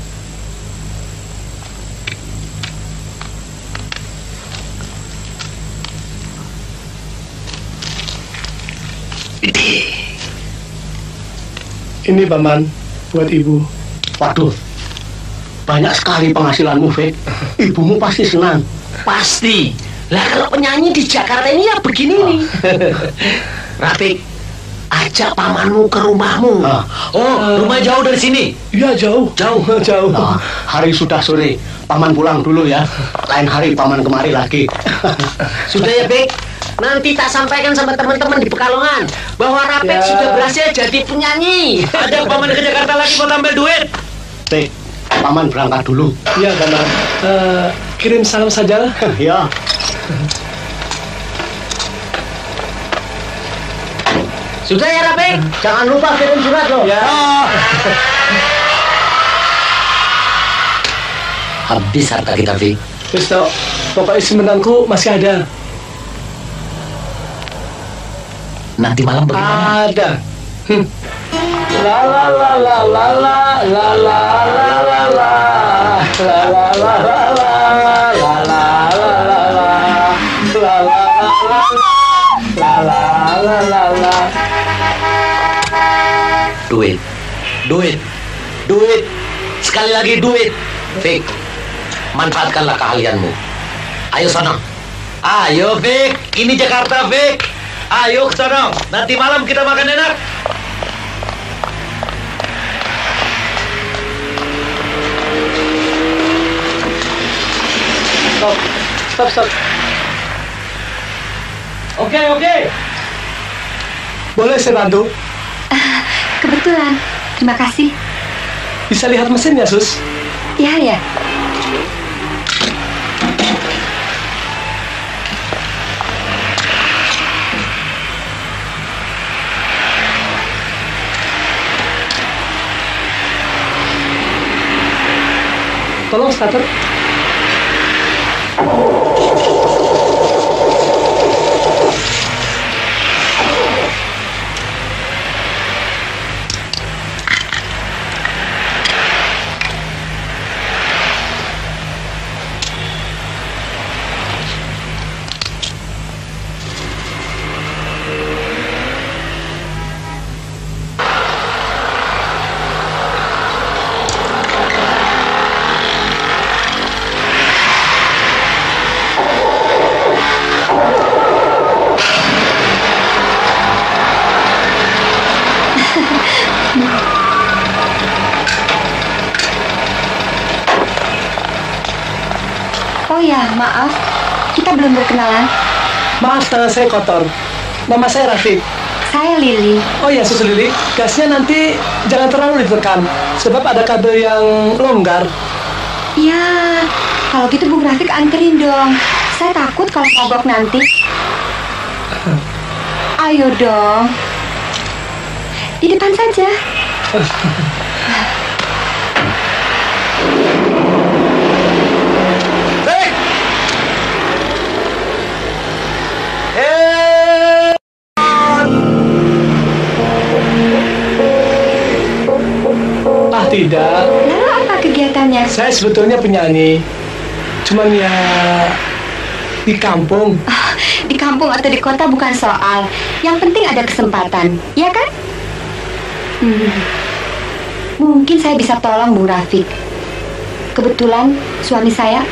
Ini Paman, buat ibu. Waduh, banyak sekali penghasilanmu, Fik. Ibumu pasti senang. Pasti. Lah kalau penyanyi di Jakarta ini ya begini nih. Rapik, ajak pamanmu ke rumahmu. Rumah jauh dari sini? Iya, jauh. Hari sudah sore, paman pulang dulu ya. Lain hari paman kemari lagi. Sudah ya, Fik. Nanti tak sampaikan sama teman-teman di Pekalongan bahwa Rapik sudah berhasil jadi penyanyi. Ada paman ke Jakarta lagi mau tambah duit. Fik, paman berangkat dulu. Iya, Paman. Kirim salam saja. Ya. Sudah ya, Rapik. Jangan lupa kirim surat loh. Ya. Habis harta kita, Fik. Wis toh, pokoknya simpenanku masih ada. Nanti malam bagaimana? Ada. La la la la la la la la la la la la la la la. Duit. Sekali lagi duit. Fik, manfaatkanlah keahlianmu. Ayo sana. Ayo, Fik. Ini Jakarta, Fik. Ayo ke sana. Nanti malam kita makan enak. Stop. Oke. Boleh saya bantu? kebetulan. Terima kasih. Bisa lihat mesinnya, Sus? Iya, ya. Tolong starter. Oh ya, maaf. Kita belum berkenalan. Maaf, tangan saya kotor. Nama saya Rafiq. Saya Lili. Oh ya, Sus Lili. Gasnya nanti jangan terlalu ditekan, sebab ada kabel yang longgar. Ya, kalau gitu Bung Rafiq anterin dong. Saya takut kalau mogok nanti. Ayo dong. Di depan saja. Tidak. Lalu apa kegiatannya? Saya sebetulnya penyanyi. Cuman ya di kampung. Di kampung atau di kota bukan soal. Yang penting ada kesempatan, ya kan? Mungkin saya bisa tolong Bung Rafiq. Kebetulan suami saya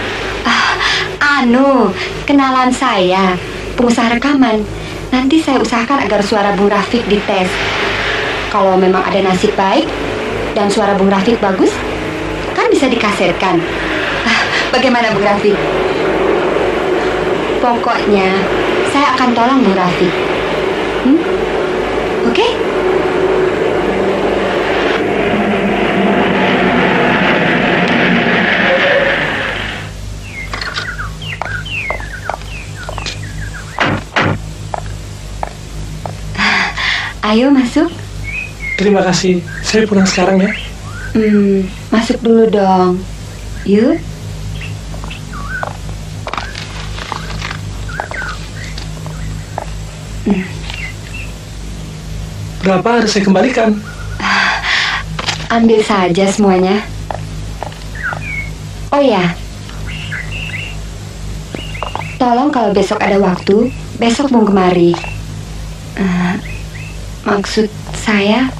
kenalan saya, pengusaha rekaman. Nanti saya usahakan agar suara Bung Rafiq dites. Kalau memang ada nasib baik dan suara Bung Rafiq bagus, kan bisa dikasetkan. Bagaimana Bung Rafiq? Pokoknya saya akan tolong Bung Rafiq. Oke? Ayo masuk. Terima kasih. Saya pulang sekarang ya. Masuk dulu dong. Yuk. Berapa harus saya kembalikan? Ambil saja semuanya. Oh ya, tolong kalau besok ada waktu, besok Bung kemari. Maksud saya,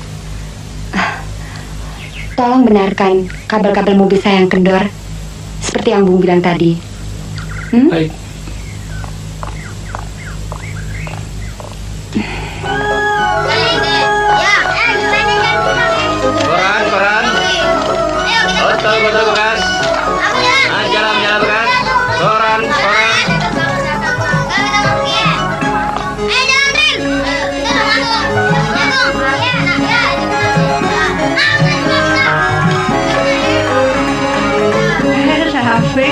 tolong benarkan kabel-kabel mobil saya yang kendor, seperti yang Bung bilang tadi. Baik. Koran. Botol bekas. Jalan bekas. Koran. Rafiq.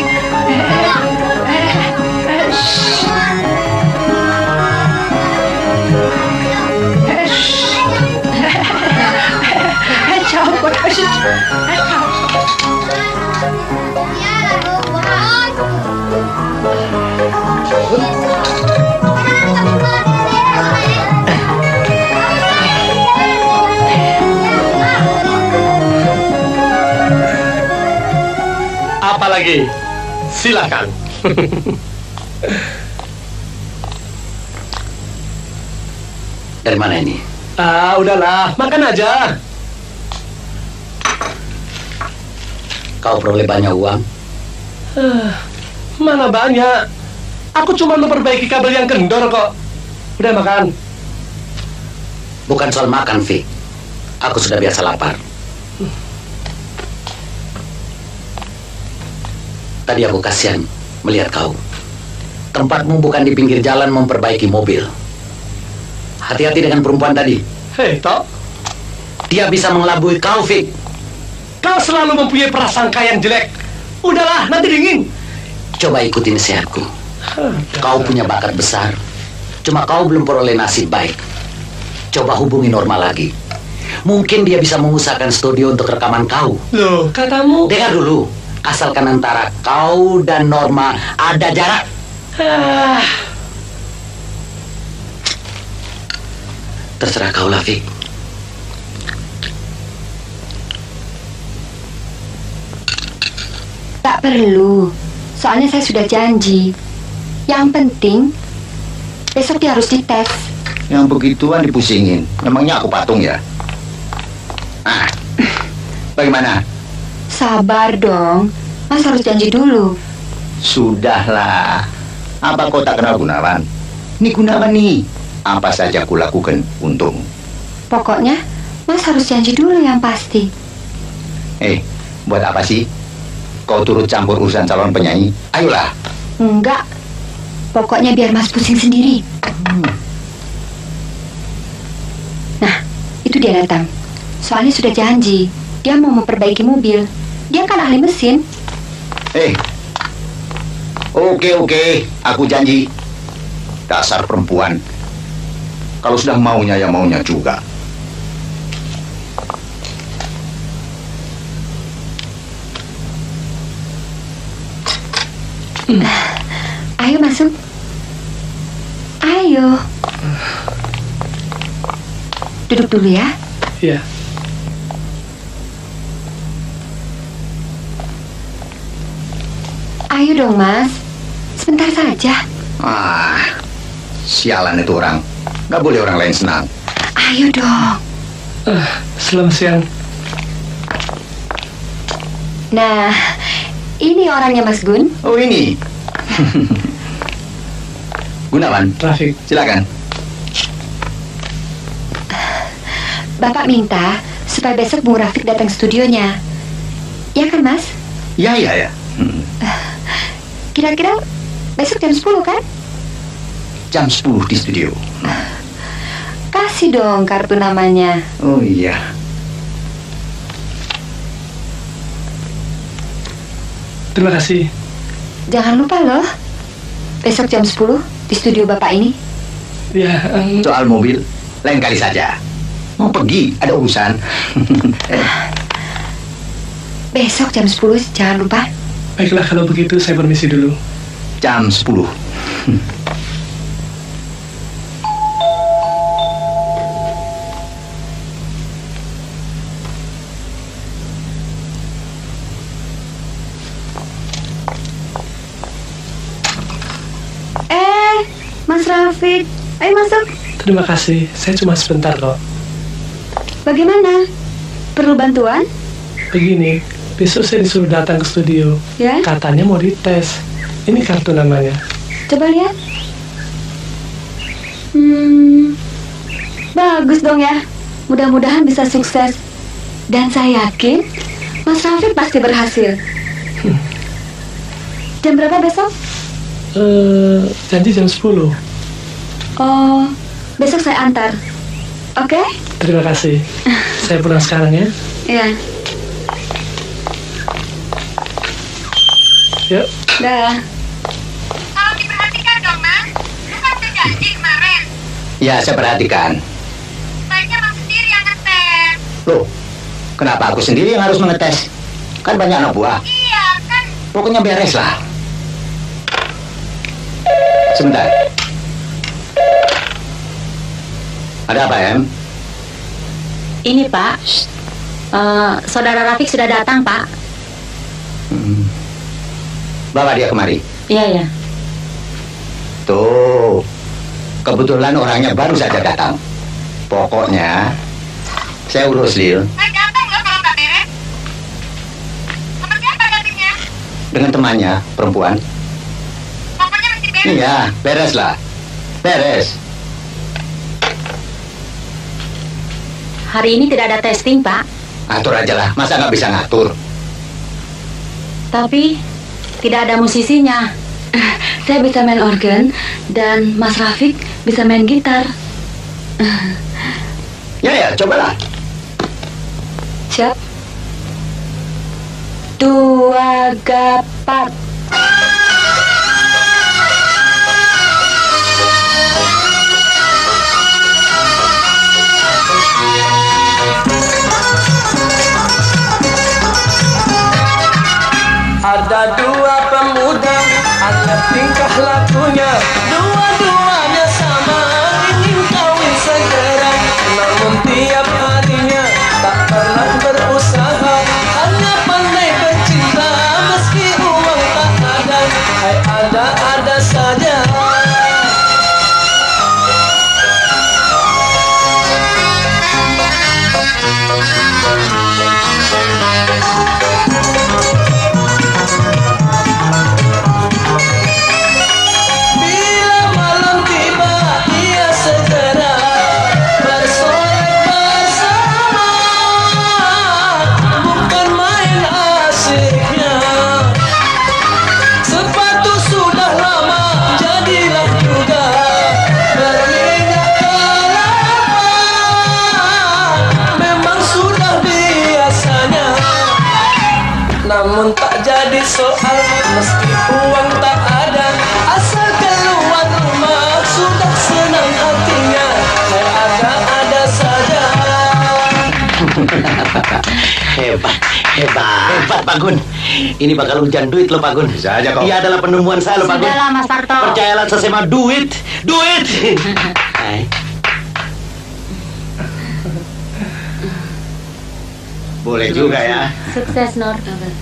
Apa lagi? Silakan. Dari mana ini? Udahlah, makan aja. Kau peroleh banyak uang? Mana banyak? Aku cuma memperbaiki kabel yang kendor kok. Udah makan. Bukan soal makan, Fik. Aku sudah biasa lapar. Tadi aku kasihan melihat kau. Tempatmu bukan di pinggir jalan memperbaiki mobil. Hati-hati dengan perempuan tadi. Hei, Tok. Dia bisa mengelabui kau, Fik. Kau selalu mempunyai prasangka yang jelek. Udahlah, nanti dingin. Coba ikuti nasihatku. Kau punya bakat besar. Cuma kau belum peroleh nasib baik. Coba hubungi Norma lagi. Mungkin dia bisa mengusahakan studio untuk rekaman kau. Loh, katamu... Dengar dulu. Asalkan antara kau dan Norma ada jarak. Terserah kau lah, Fik. Tak perlu. Soalnya saya sudah janji. Yang penting besok dia harus dites. Yang begituan dipusingin. Memangnya aku patung ya? Ah, bagaimana? Sabar dong. Mas harus janji dulu. Sudahlah. Apa kau tak kenal Gunawan? Ini Gunawan nih. Apa saja aku lakukan untukmu. Pokoknya Mas harus janji dulu yang pasti. Buat apa sih? Kau turut campur urusan calon penyanyi? Ayolah. Enggak. Pokoknya biar Mas pusing sendiri. Nah, itu dia datang. Soalnya sudah janji. Dia mau memperbaiki mobil. Dia kan ahli mesin. Oke. Aku janji. Dasar perempuan. Kalau sudah maunya ya maunya juga. Ayo masuk. Ayo. Duduk dulu ya. Iya. Ayo dong, Mas. Sebentar saja. Sialan itu orang. Nggak boleh orang lain senang. Ayo dong. Selamat siang. Nah, ini orangnya Mas Gun. Oh, ini. Gunawan. Rafiq. Silakan. Bapak minta supaya besok Bung Rafiq datang studionya. Ya kan, Mas? Ya. Kira-kira besok jam 10 kan? Jam 10 di studio. Kasih dong kartu namanya. Oh iya. Terima kasih. Jangan lupa loh. Besok jam 10 di studio Bapak ini. Ya. Soal mobil, lain kali saja. Mau pergi, ada urusan. Besok jam 10, jangan lupa. Baiklah, kalau begitu saya permisi dulu. Jam 10. Mas Rafiq, ayo masuk. Terima kasih, saya cuma sebentar kok. Bagaimana? Perlu bantuan? Begini, besok saya disuruh datang ke studio. Ya? Katanya mau dites. Ini kartu namanya. Coba lihat. Bagus dong ya. Mudah-mudahan bisa sukses. Dan saya yakin Mas Rafiq pasti berhasil. Jam berapa besok? Janji jam 10. Oh, besok saya antar. Oke? Terima kasih. Saya pulang sekarang ya. Iya. Yuk. Dah. Kalau diperhatikan dong, Mas. Lu kan udah janji kemarin. Ya, saya perhatikan. Baiknya Mas sendiri yang ngetes. Loh, kenapa aku sendiri yang harus mengetes? Kan banyak anak buah. Iya, kan. Pokoknya beres lah. Sebentar. Ada apa, Em? Ini, Pak. Saudara Rafiq sudah datang, Pak. Bawa dia kemari. Iya. Tuh, kebetulan orangnya baru saja datang. Pokoknya, saya urus, Lil. Saya gampang loh kalau nggak beres. Sama siapa gantinya? Dengan temannya, perempuan. Pokoknya mesti beres. Iya, beres lah. Beres. Hari ini tidak ada testing, Pak. Atur aja lah, masa nggak bisa ngatur? Tapi tidak ada musisinya. Saya bisa main organ dan Mas Rafiq bisa main gitar. Ya, cobalah. Siap. 2 gapat. Ada 2 pemuda, aneh tingkah lakunya, dua-duanya sama, ingin kawin segera. Namun tiap harinya tak pernah berusaha, hanya pandai bercinta meski uang tak ada. Hai ada-ada saja. Namun tak jadi soal, meski uang tak ada, asal keluar rumah sudah senang hatinya. Hai ada-ada saja. Hebat Pak Gun. Ini bakal hujan duit loh Pak Gun. Bisa aja kok. Dia adalah penemuan saya loh Pak Gun. Sudahlah Mas Parto. Percayalah sesama duit. Boleh juga ya. Sukses Nur.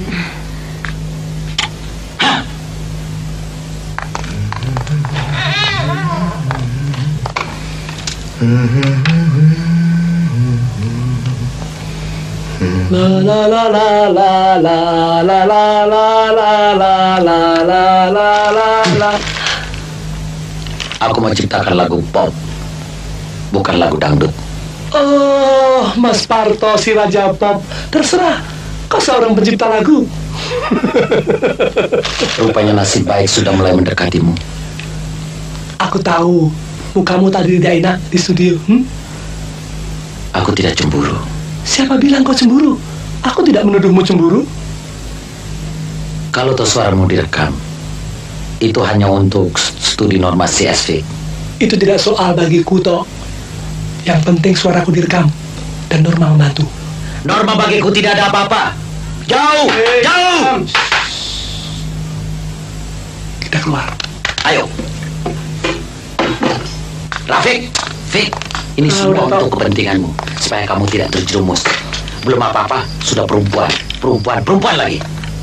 La la la la la la la la la la la la la la. Aku mau ciptakan lagu pop, bukan lagu dangdut. Oh, Mas Parto si Raja Pop. Terserah, kau seorang pencipta lagu. Rupanya nasib baik sudah mulai mendekatimu. Aku tahu, mukamu tadi tidak enak di studio. Aku tidak cemburu. Siapa bilang kau cemburu? Aku tidak menuduhmu cemburu. Kalau toh suaramu direkam, itu hanya untuk studi norma CSV. Itu tidak soal bagiku, toh. Yang penting suaraku direkam dan Norma membantu. Norma bagiku tidak ada apa-apa. Jauh, jauh. Kita keluar. Ayo. Rafiq, ini semua untuk kepentinganmu, supaya kamu tidak terjerumus. Belum apa-apa, sudah perempuan lagi.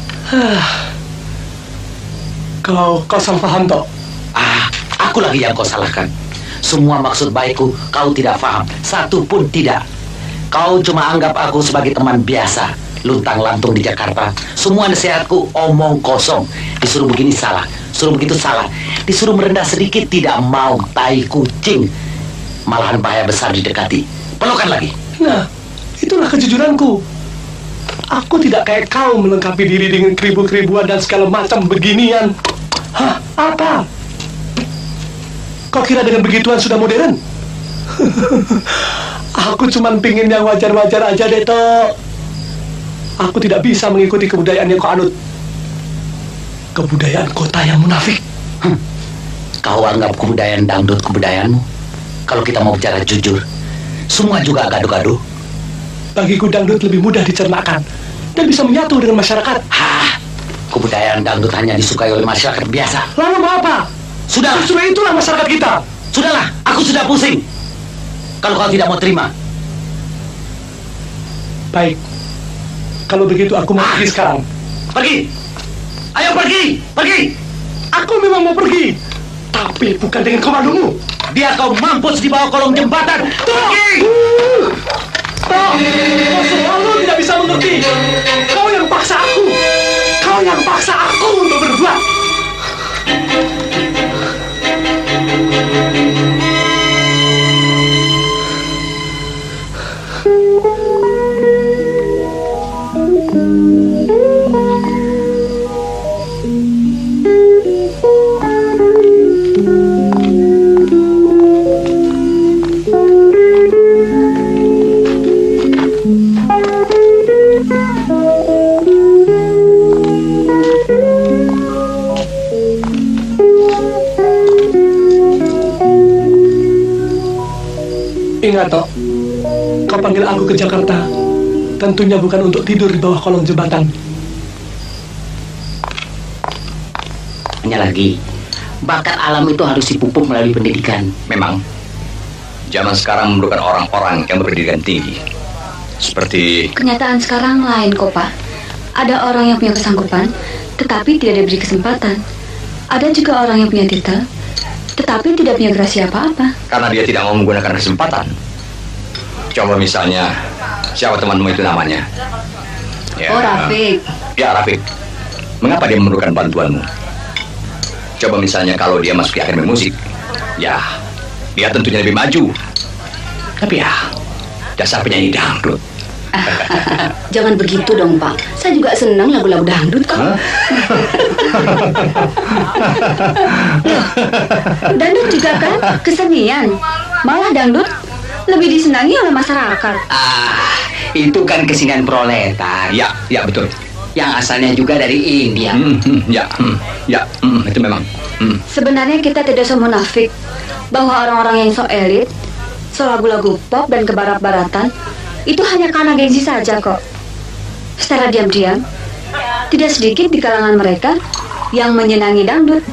Kau salah paham, toh. Aku lagi yang kau salahkan. Semua maksud baikku kau tidak paham, satu pun tidak. Kau cuma anggap aku sebagai teman biasa, luntang-lantung di Jakarta. Semua nasihatku omong kosong. Disuruh begini salah, suruh begitu salah. Disuruh merendah sedikit tidak mau, tai kucing. Malahan bahaya besar didekati. Pelukan lagi. Nah, itulah kejujuranku. Aku tidak kayak kau melengkapi diri dengan keribu-keribuan dan segala macam beginian. Hah, apa? Kau kira dengan begituan sudah modern? Aku cuma pingin yang wajar-wajar aja deh, toh. Aku tidak bisa mengikuti kebudayaan yang kau anut. Kebudayaan kota yang munafik. Kau anggap kebudayaan dangdut kebudayaanmu? Kalau kita mau bicara jujur, semua juga gaduh-gaduh. Bagiku dangdut lebih mudah dicernakan dan bisa menyatu dengan masyarakat. Kebudayaan dangdut hanya disukai oleh masyarakat biasa. Lalu mau apa? Sudah. Justru itulah masyarakat kita. Sudahlah, aku sudah pusing. Kalau kau tidak mau terima. Baik. Kalau begitu aku mau pergi sekarang. Pergi. Ayo pergi. Aku memang mau pergi. Tapi bukan dengan komandomu. Biar kau mampus di bawah kolong jembatan. Pergi. Kau selalu tidak bisa mengerti. Kau yang paksa aku untuk berbuat. Ingat, Tok, kau panggil aku ke Jakarta, tentunya bukan untuk tidur di bawah kolong jembatan. Hanya lagi, bakat alam itu harus dipupuk melalui pendidikan. Memang, zaman sekarang memerlukan orang-orang yang berpendidikan tinggi. Seperti... Kenyataan sekarang lain kok, Pak. Ada orang yang punya kesanggupan, tetapi tidak diberi kesempatan. Ada juga orang yang punya titel, tetapi tidak punya grasi apa-apa. Karena dia tidak mau menggunakan kesempatan. Coba misalnya, siapa temanmu itu namanya? Ya. Oh, Rafiq. Ya, Rafiq. Mengapa dia memerlukan bantuanmu? Coba misalnya kalau dia masuk ke akademi musik, ya, dia tentunya lebih maju. Tapi ya, dasar penyanyi dangdut. Jangan begitu dong, Pak. Saya juga senang lagu-lagu dangdut kok. Dangdut juga kan kesenian. Malah dangdut lebih disenangi oleh masyarakat. Itu kan kesenian proletar. Ya, ya betul. Yang asalnya juga dari India. Itu memang. Sebenarnya kita tidak usah munafik bahwa orang-orang yang so elit, so lagu-lagu pop dan kebarat-baratan itu hanya karena gengsi saja kok. Secara diam-diam, tidak sedikit di kalangan mereka yang menyenangi dangdut.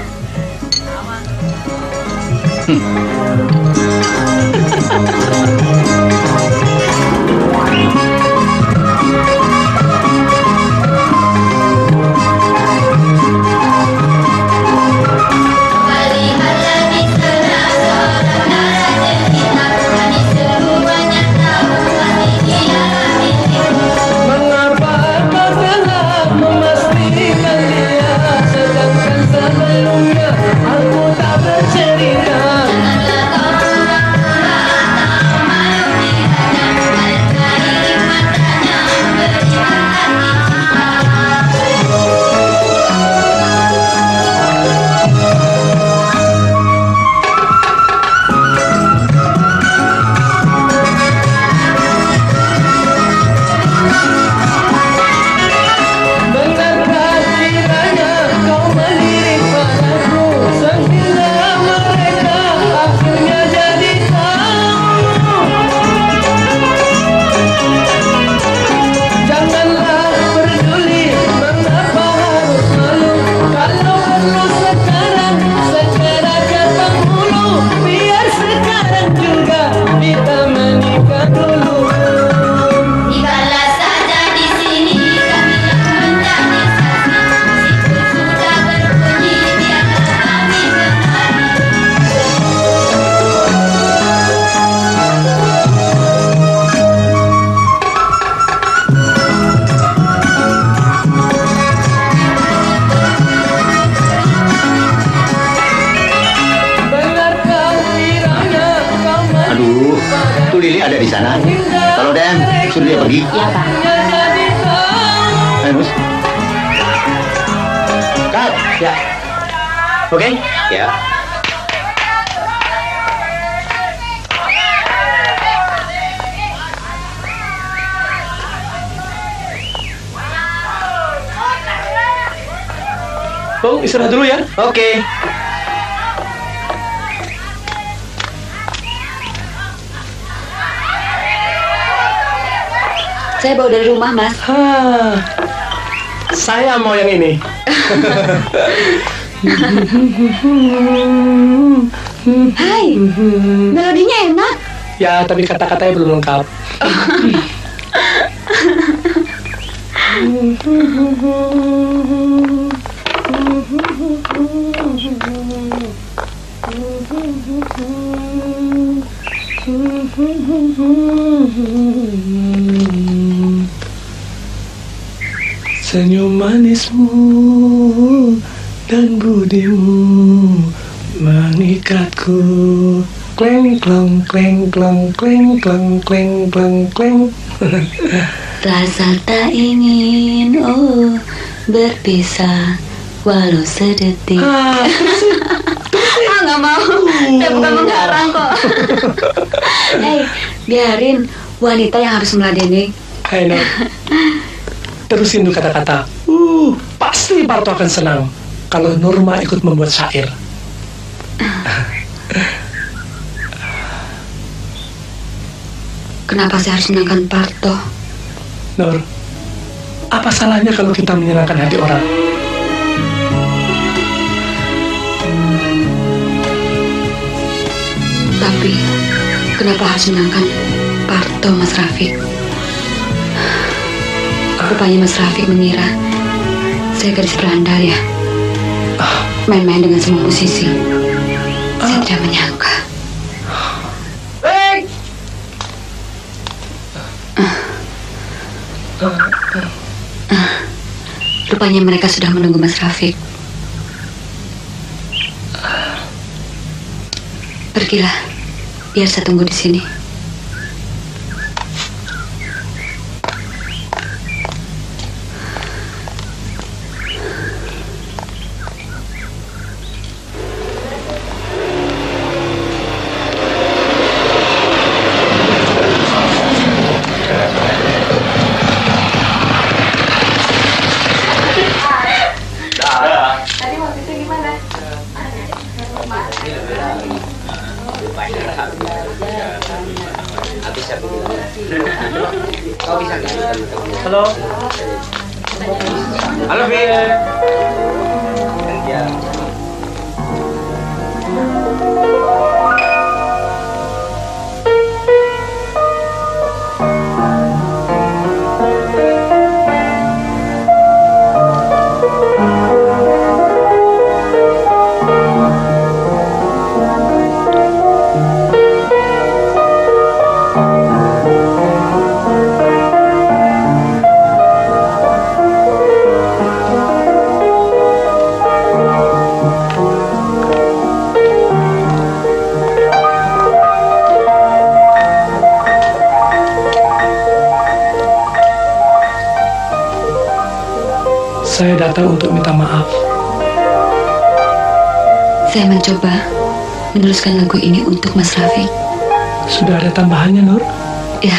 Suruh dia pergi. Iya, Pak. Ayo, Mus. Cut. Ya. Oke? Ya. Bang, istirahat dulu ya. Oke. Saya bawa dari rumah, Mas. Saya mau yang ini. Hai, melodinya enak. Ya, tapi kata-katanya belum lengkap. Senyum manismu dan budimu mengikatku. Kleng klong kleng klong kleng klong kleng klong kleng. Rasa tak ingin berpisah walau sedetik. Nggak mau, saya bukan mengharang kok. Hei, biarin wanita yang harus meladeni. Hai, Nok. Terusin tuh kata-kata. Pasti Parto akan senang kalau Nurma ikut membuat syair. Kenapa saya harus menyenangkan Parto? Nur, apa salahnya kalau kita menyenangkan hati orang? Tapi, kenapa harus menyenangkan Parto, Mas Rafiq? Rupanya Mas Rafiq mengira saya gadis berandal ya. Main-main dengan semua musisi. Saya tidak menyangka. Rupanya mereka sudah menunggu Mas Rafiq. Pergilah, biar saya tunggu di sini. Halo. Halo, Bi. Saya datang untuk minta maaf. Saya mencoba menuliskan lagu ini untuk Mas Rafiq. Sudah ada tambahannya, Nur? Ya.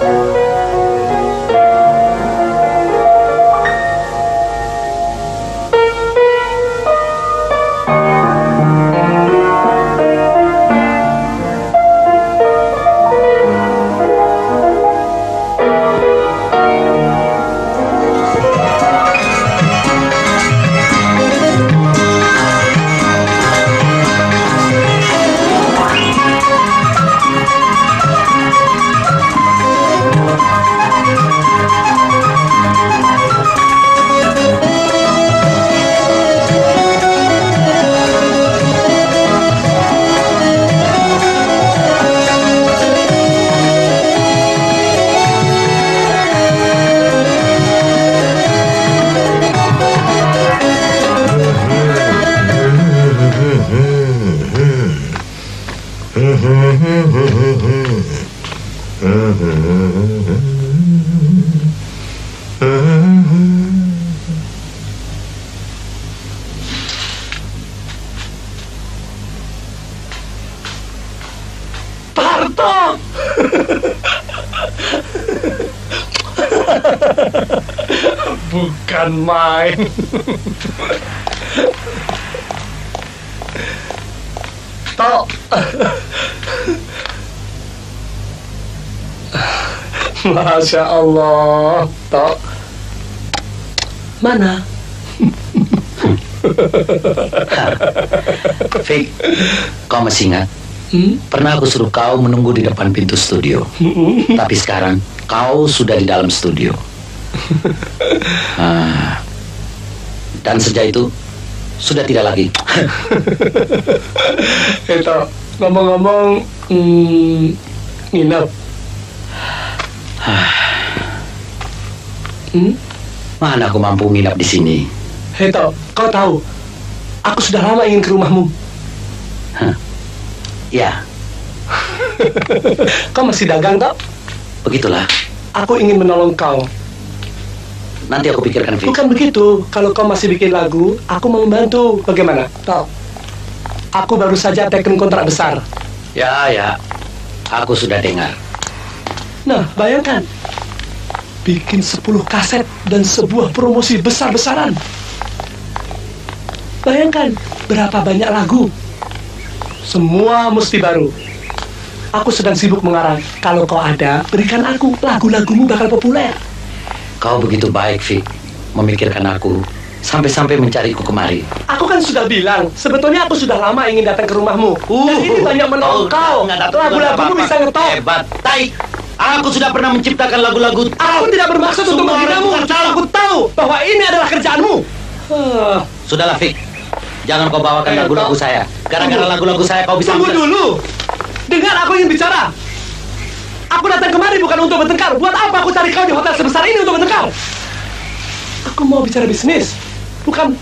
Parto! Bukan main. Tok. Masya Allah, Tok. Mana? Fik, kau masih ingat? Pernah aku suruh kau menunggu di depan pintu studio. Tapi sekarang kau sudah di dalam studio. Dan sejak itu sudah tidak lagi. Itu ngomong-ngomong nginep. Mana aku mampu nginap di sini? Heto, kau tahu, aku sudah lama ingin ke rumahmu. Ya. Kau masih dagang, tak? Begitulah. Aku ingin menolong kau. Nanti aku pikirkan, Fik. Bukan begitu. Kalau kau masih bikin lagu, aku mau membantu. Bagaimana? Tahu? Aku baru saja teken kontrak besar. Ya. Aku sudah dengar. Nah, bayangkan. Bikin 10 kaset dan sebuah promosi besar-besaran. Bayangkan berapa banyak lagu. Semua mesti baru. Aku sedang sibuk mengarang. Kalau kau ada, berikan aku. Lagu-lagumu bakal populer. Kau begitu baik, Fik. Memikirkan aku. Sampai-sampai mencariku kemari. Aku kan sudah bilang, sebetulnya aku sudah lama ingin datang ke rumahmu. Dan ini banyak menolong kau. Lagu-lagumu bisa ngetop. Hebat. Tai. Aku sudah pernah menciptakan lagu-lagu. Aku tidak bermaksud untuk menghinamu. Aku tahu bahwa ini adalah kerjaanmu. Sudahlah, Fik. Jangan kau bawakan lagu-lagu saya. Gara-gara lagu-lagu saya kau bisa... Tunggu dulu. Dengar, aku ingin bicara. Aku datang kemari bukan untuk bertengkar. Buat apa aku cari kau di hotel sebesar ini untuk bertengkar? Aku mau bicara bisnis. Bukan...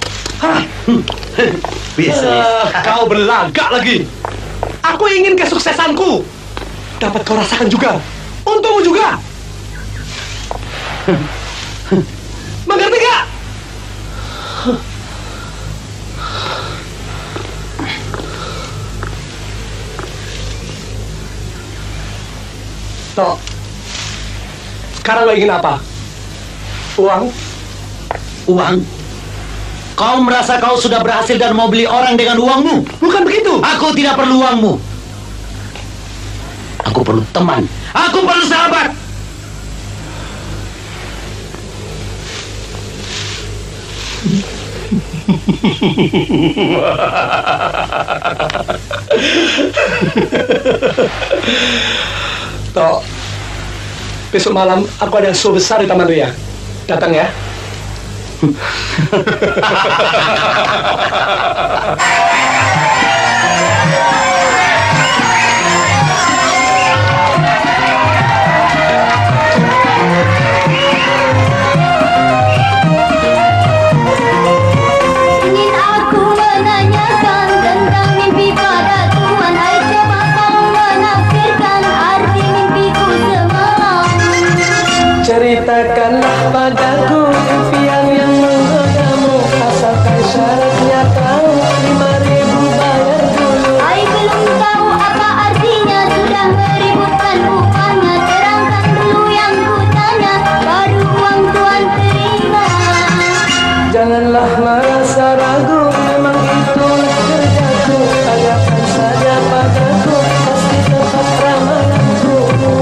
Bisnis. Kau berlagak lagi. Aku ingin kesuksesanku dapat kau rasakan juga. Untukmu juga. Mengerti gak? Tok, sekarang lo ingin apa? Uang? Uang? Kau merasa kau sudah berhasil dan mau beli orang dengan uangmu? Bukan begitu. Aku tidak perlu uangmu. Aku perlu teman. Aku perlu sahabat. Tok, besok malam aku ada show besar di Taman Ria. Datang ya. Ceritakanlah padaku impian yang menggodamu, asalkan syaratnya kau 5.000 bayar dulu. Ai belum tahu apa artinya, sudah meributkan upahnya. Terangkan dulu yang kutanya, baru uang tuan terima. Janganlah merasa ragu, memang itu kerjaku. Tanyakan saja padaku, pasti tepat ramalanku.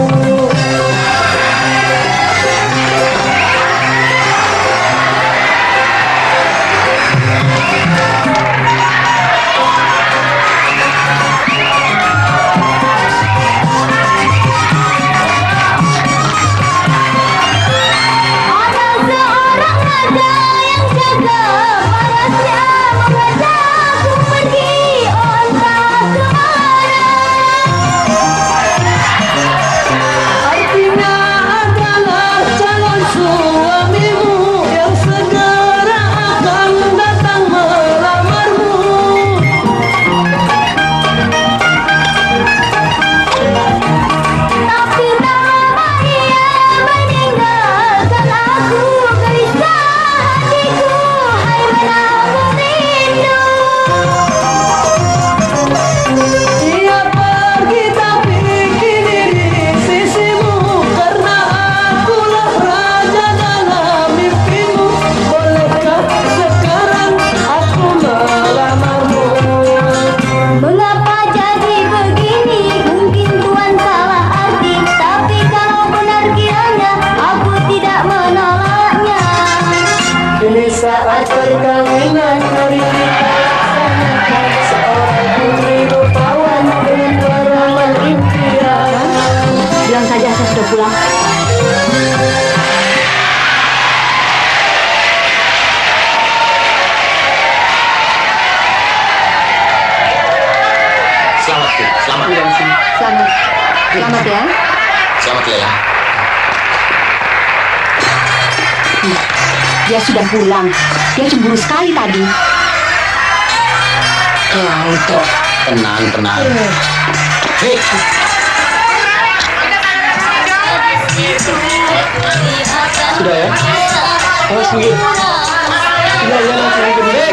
Saat perkawinan hari kita laksanakan, seorang putri rupawan dengan peramal impian. Bilang saja saya sudah pulang. Selamat, Fik. Selamat. Selamat. Selamat ya. Selamat, Lela. Dia sudah pulang. Dia cemburu sekali tadi. Tok, tenang. Fik. Sudah ya? Awas pergi. Iya, langsung ke Fik.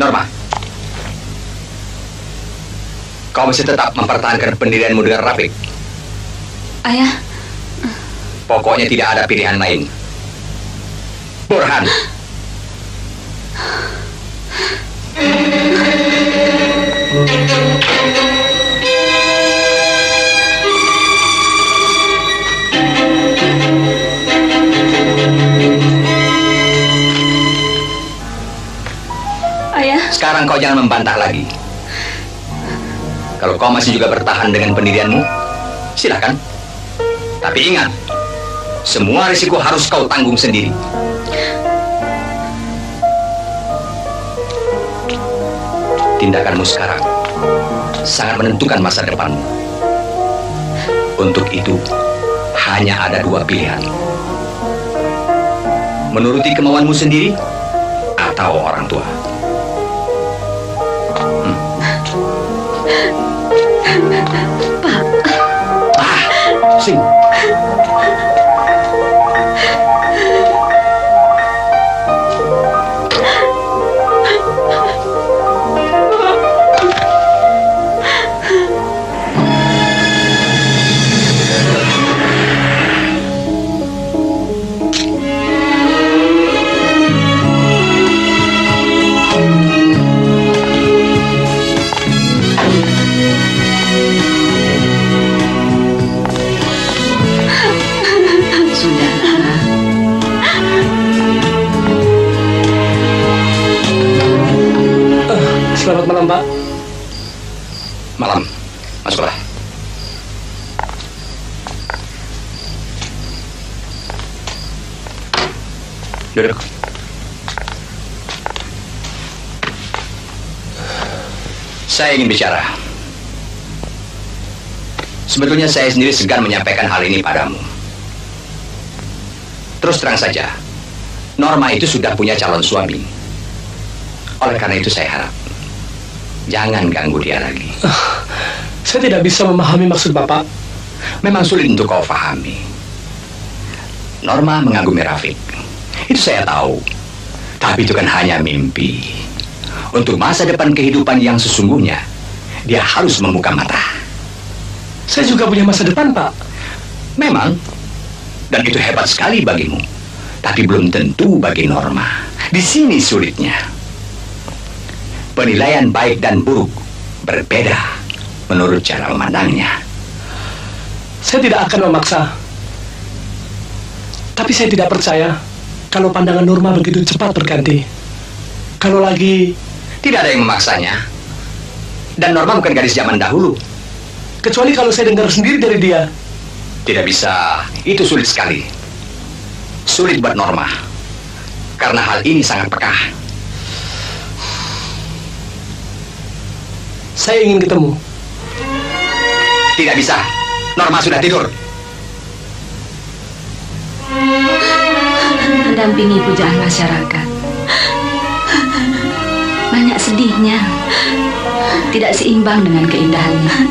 Norma, kau masih tetap mempertahankan pendirianmu dengan Rafiq? Ayah. Pokoknya tidak ada pilihan lain. Burhan. Ayah. Sekarang kau jangan membantah lagi. Kalau kau masih juga bertahan dengan pendirianmu, silakan. Tapi ingat, semua risiko harus kau tanggung sendiri. Tindakanmu sekarang sangat menentukan masa depanmu. Untuk itu, hanya ada dua pilihan. Menuruti kemauanmu sendiri atau orang tua. Pak. Sing. Selamat malam, Pak. Malam. Masuklah. Duduk. Saya ingin bicara. Sebetulnya saya sendiri segan menyampaikan hal ini padamu. Terus terang saja, Norma itu sudah punya calon suami. Oleh karena itu saya harap jangan ganggu dia lagi. Saya tidak bisa memahami maksud Bapak. Memang sulit untuk kau pahami. Norma mengagumi Rafiq. Itu saya tahu. Tapi itu kan hanya mimpi. Untuk masa depan kehidupan yang sesungguhnya, dia harus membuka mata. Saya juga punya masa depan, Pak. Memang. Dan itu hebat sekali bagimu. Tapi belum tentu bagi Norma. Di sini sulitnya. Penilaian baik dan buruk berbeda menurut cara memandangnya. Saya tidak akan memaksa. Tapi saya tidak percaya kalau pandangan Norma begitu cepat berganti. Kalau lagi... Tidak ada yang memaksanya. Dan Norma bukan gadis zaman dahulu. Kecuali kalau saya dengar sendiri dari dia. Tidak bisa. Itu sulit sekali. Sulit buat Norma. Karena hal ini sangat peka. Saya ingin ketemu. Tidak bisa. Norma sudah tidur. Mendampingi pujaan masyarakat. Banyak sedihnya. Tidak seimbang dengan keindahannya.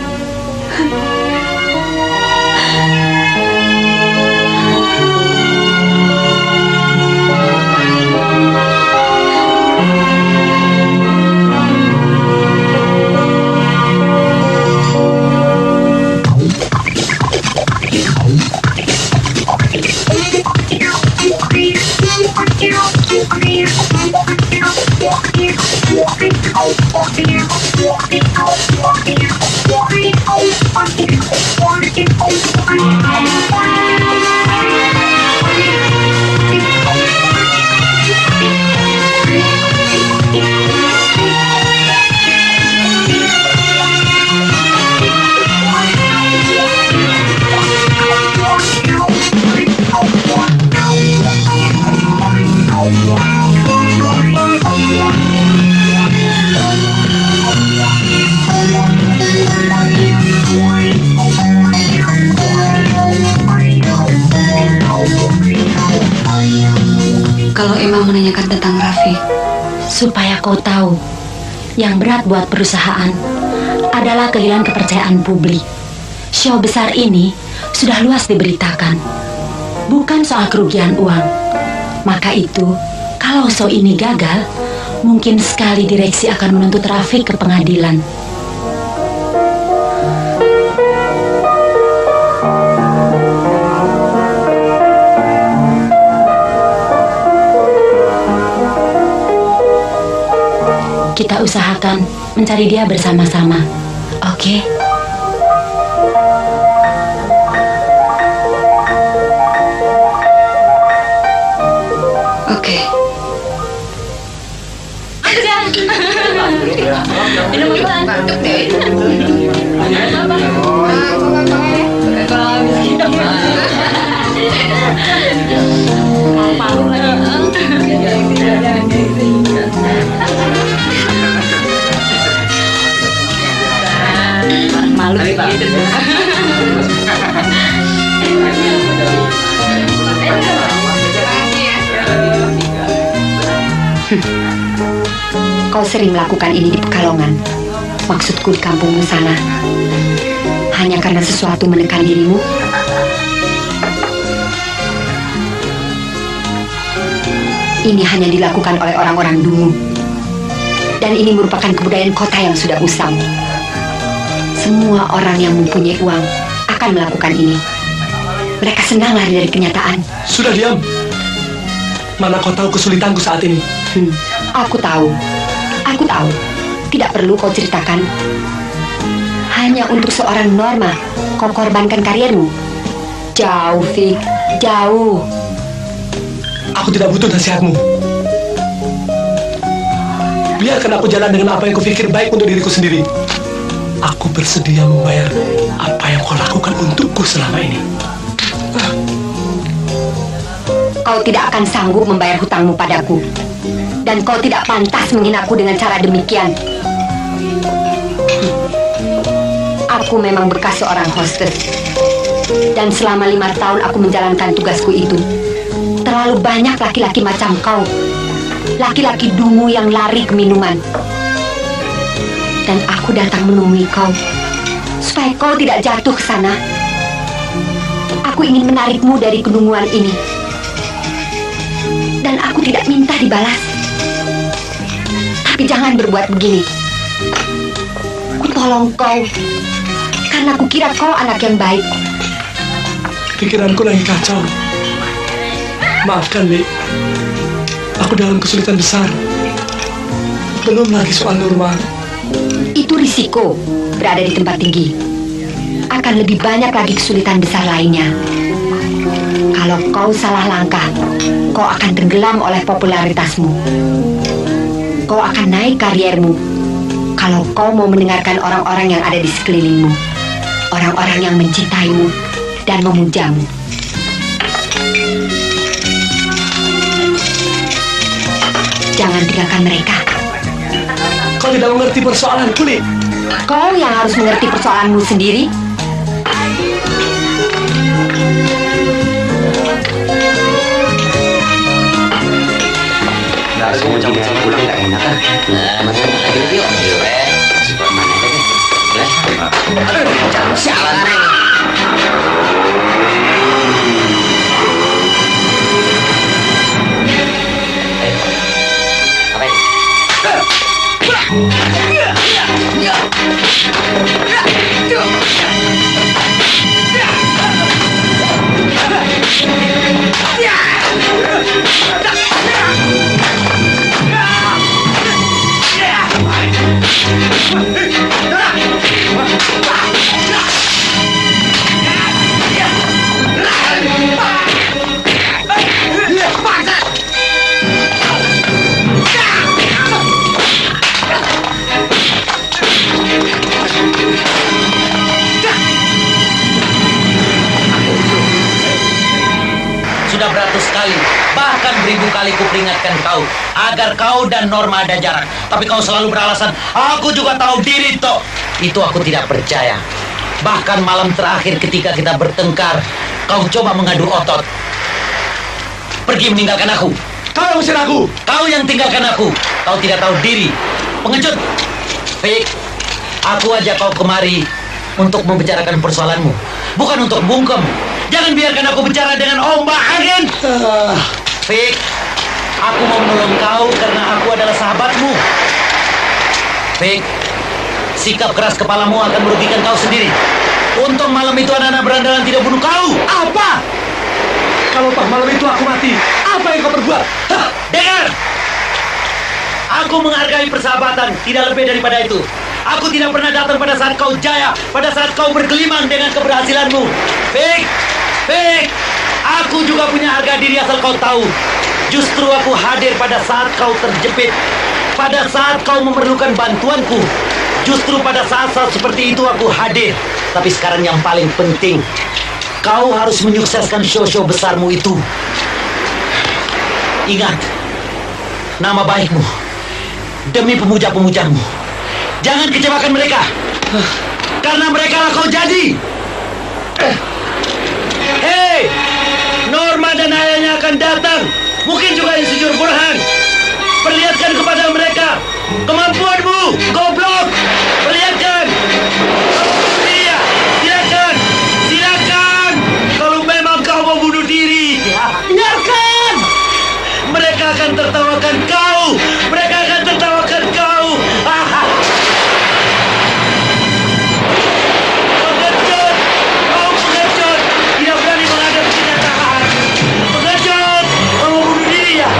Kalau Imam menanyakan tentang Rafiq, supaya kau tahu, yang berat buat perusahaan adalah kehilangan kepercayaan publik. Show besar ini sudah luas diberitakan, bukan soal kerugian uang. Maka itu, kalau show ini gagal, Mungkin sekali direksi akan menuntut Rafiq ke pengadilan. Kita usahakan mencari dia bersama-sama. Oke? Oke. Malu Kau sering melakukan ini di Pekalongan. Maksudku di kampungmu sana. Hanya karena sesuatu menekan dirimu. Ini hanya dilakukan oleh orang-orang dungu. Dan ini merupakan kebudayaan kota yang sudah usang. Semua orang yang mempunyai uang akan melakukan ini. Mereka senang lari dari kenyataan. Sudah diam. Mana kau tahu kesulitanku saat ini? Aku tahu. Aku tahu. Tidak perlu kau ceritakan. Hanya untuk seorang Norma kau korbankan karirmu. Jauh, Fik. Jauh. Aku tidak butuh nasihatmu. Biarkan aku jalan dengan apa yang kupikir baik untuk diriku sendiri. Aku bersedia membayar apa yang kau lakukan untukku selama ini. Kau tidak akan sanggup membayar hutangmu padaku. Dan kau tidak pantas menghinaku dengan cara demikian. Aku memang bekas seorang hostess. Dan selama 5 tahun aku menjalankan tugasku itu. Terlalu banyak laki-laki macam kau. Laki-laki dungu yang lari ke minuman. Dan aku datang menemui kau supaya kau tidak jatuh ke sana. Aku ingin menarikmu dari kedunguan ini. Dan aku tidak minta dibalas. Tapi jangan berbuat begini. Ku tolong kau karena aku kira kau anak yang baik. Pikiranku lagi kacau. Maafkan, Li. Aku dalam kesulitan besar. Belum lagi soal Norma. Itu risiko berada di tempat tinggi. Akan lebih banyak lagi kesulitan besar lainnya. Kalau kau salah langkah, kau akan tenggelam oleh popularitasmu. Kau akan naik kariermu. Kalau kau mau mendengarkan orang-orang yang ada di sekelilingmu. Orang-orang yang mencintaimu dan memujamu. Jangan tinggalkan mereka. Kau tidak mengerti persoalan kulit. Kau yang harus mengerti persoalanmu sendiri. Nah, semua campur pulang tak enak kan? Masuk lagi yuk. Mana deh? Jalan nih. Sudah beratus kali, bahkan beribu kali kuperingatkan kau agar kau dan Norma ada jarak. Tapi kau selalu beralasan, aku juga tahu diri toh. Itu aku tidak percaya. Bahkan malam terakhir ketika kita bertengkar, kau coba mengadu otot. Pergi meninggalkan aku. Kau yang usir aku. Kau yang tinggalkan aku. Kau tidak tahu diri. Pengecut. Fik, aku ajak kau kemari untuk membicarakan persoalanmu, bukan untuk bungkem. Jangan biarkan aku bicara dengan ombak angin. Fik, Aku mau menolong kau karena aku adalah sahabatmu. Fik, sikap keras kepalamu akan merugikan kau sendiri. Untung malam itu anak-anak berandalan tidak bunuh kau. Apa? Kalau toh malam itu aku mati, apa yang kau perbuat? Hah? Dengar! Aku menghargai persahabatan, tidak lebih daripada itu. Aku tidak pernah datang pada saat kau jaya, pada saat kau bergelimang dengan keberhasilanmu. Fik, aku juga punya harga diri asal kau tahu. Justru aku hadir pada saat kau terjepit, pada saat kau memerlukan bantuanku. Justru pada saat-saat seperti itu aku hadir. Tapi sekarang yang paling penting, kau harus menyukseskan show-show besarmu itu. Ingat, nama baikmu demi pemuja-pemujamu. Jangan kecewakan mereka, karena mereka lah kau jadi. Hei, Norma dan ayahnya akan datang. Mungkin juga Insinyur Burhan. Perlihatkan kepada mereka kemampuanmu, goblok. Perlihatkan. Iya, silakan. Kalau memang kau mau bunuh diri, biarkan. Mereka akan tertawakan kau. Pengecut, kau pengecut. Tidak berani menghadapi kenyataan. Pengecut, kau mau bunuh diri ya?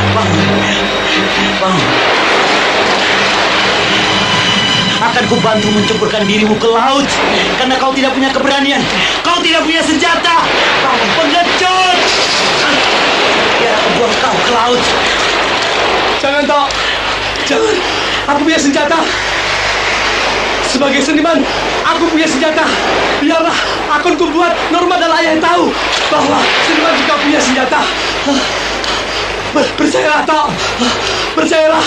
Bang. Akan kubantu menceburkan dirimu ke laut, karena kau tidak punya keberanian. Kau tidak punya senjata. Kau pengecut. Biar aku buang kau ke laut. Jangan, Tok. Jangan. Aku punya senjata. Sebagai seniman, aku punya senjata. Biarlah akan kubuat Norma dan ayah tahu bahwa seniman juga punya senjata. Percayalah, Tok. Percayalah.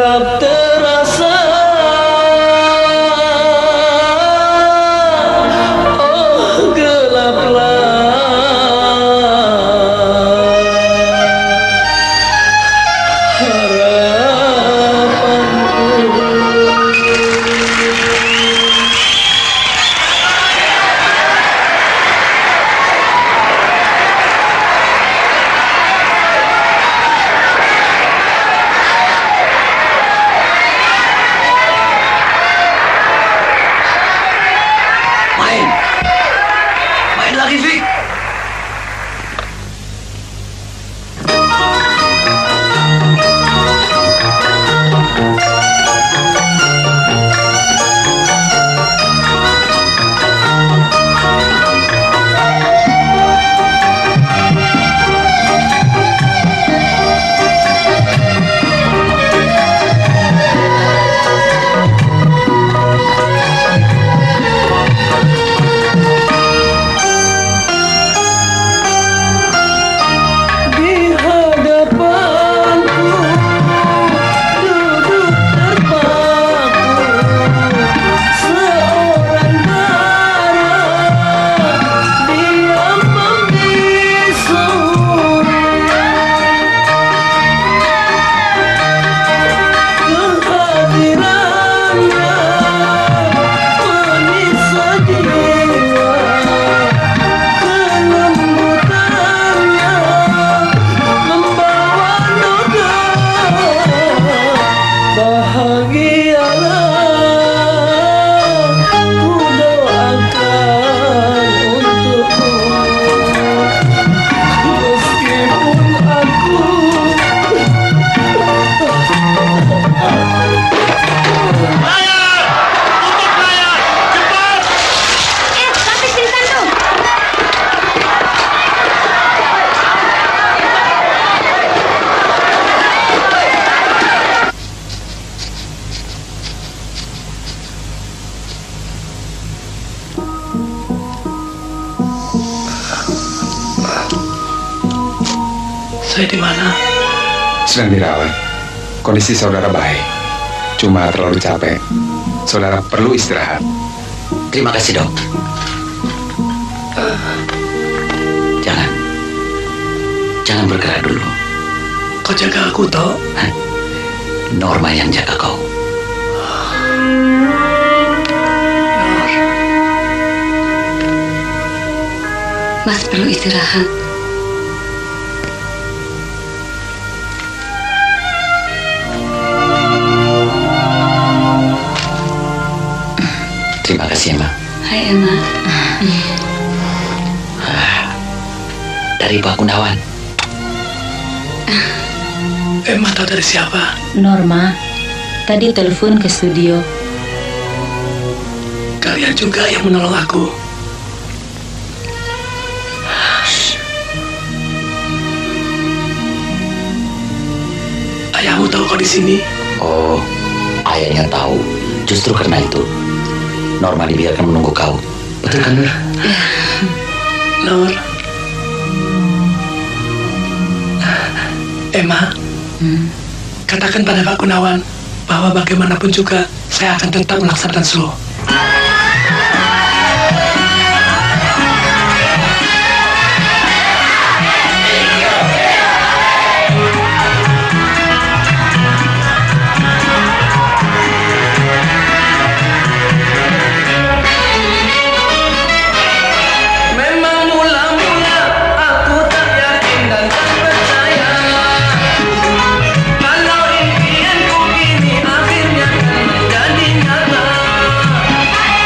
gelap terasa, oh gelaplah Main lagi, Fik. Saya di mana? Sedang dirawat. Kondisi saudara baik. Cuma terlalu capek. Saudara perlu istirahat. Terima kasih, Dok. Jangan bergerak dulu. Kau jaga aku, toh? Norma yang jaga kau. Mas perlu istirahat. Terima kasih, Emma. Hai, Emma. Dari Pak Gunawan. Emma tahu dari siapa? Norma, tadi telepon ke studio. Kalian juga yang menolong aku. Ayahmu tahu kau di sini? Oh, ayahnya tahu. Justru karena itu, Norma dibiarkan menunggu kau. Betul kan, Nur? Nur. Emma, katakan pada Pak Gunawan bahwa bagaimanapun juga saya akan tetap melaksanakan slow. Kalau impianku kini akhirnya menjadi nyata.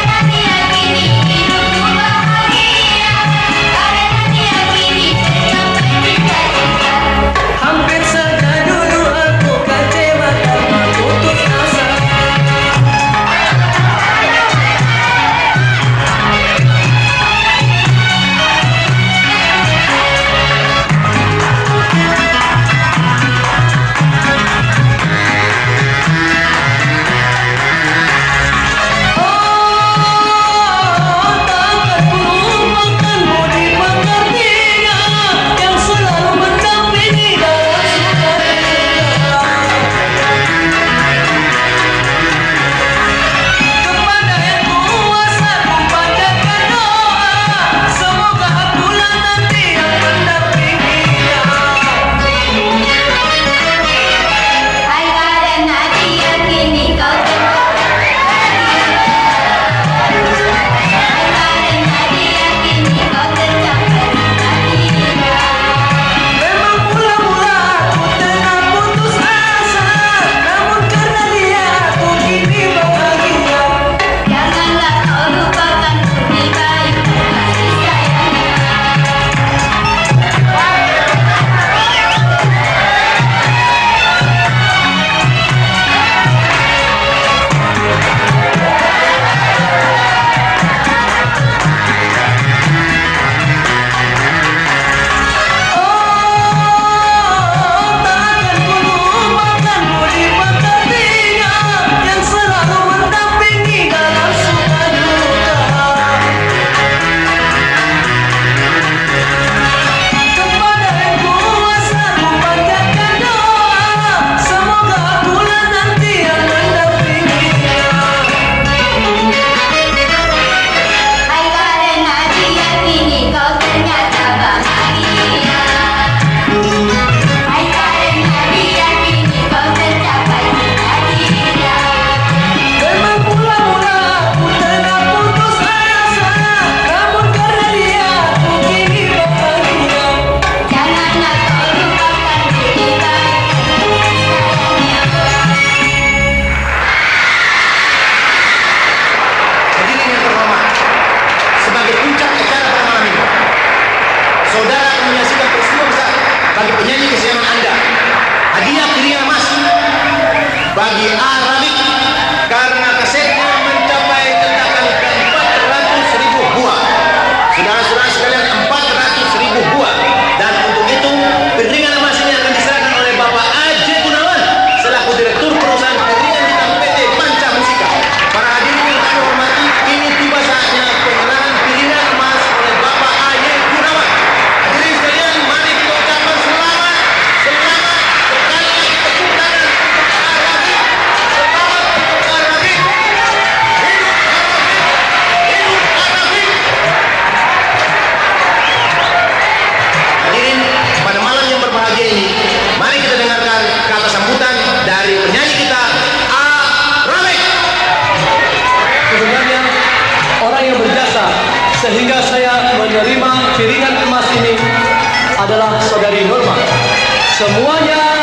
Semuanya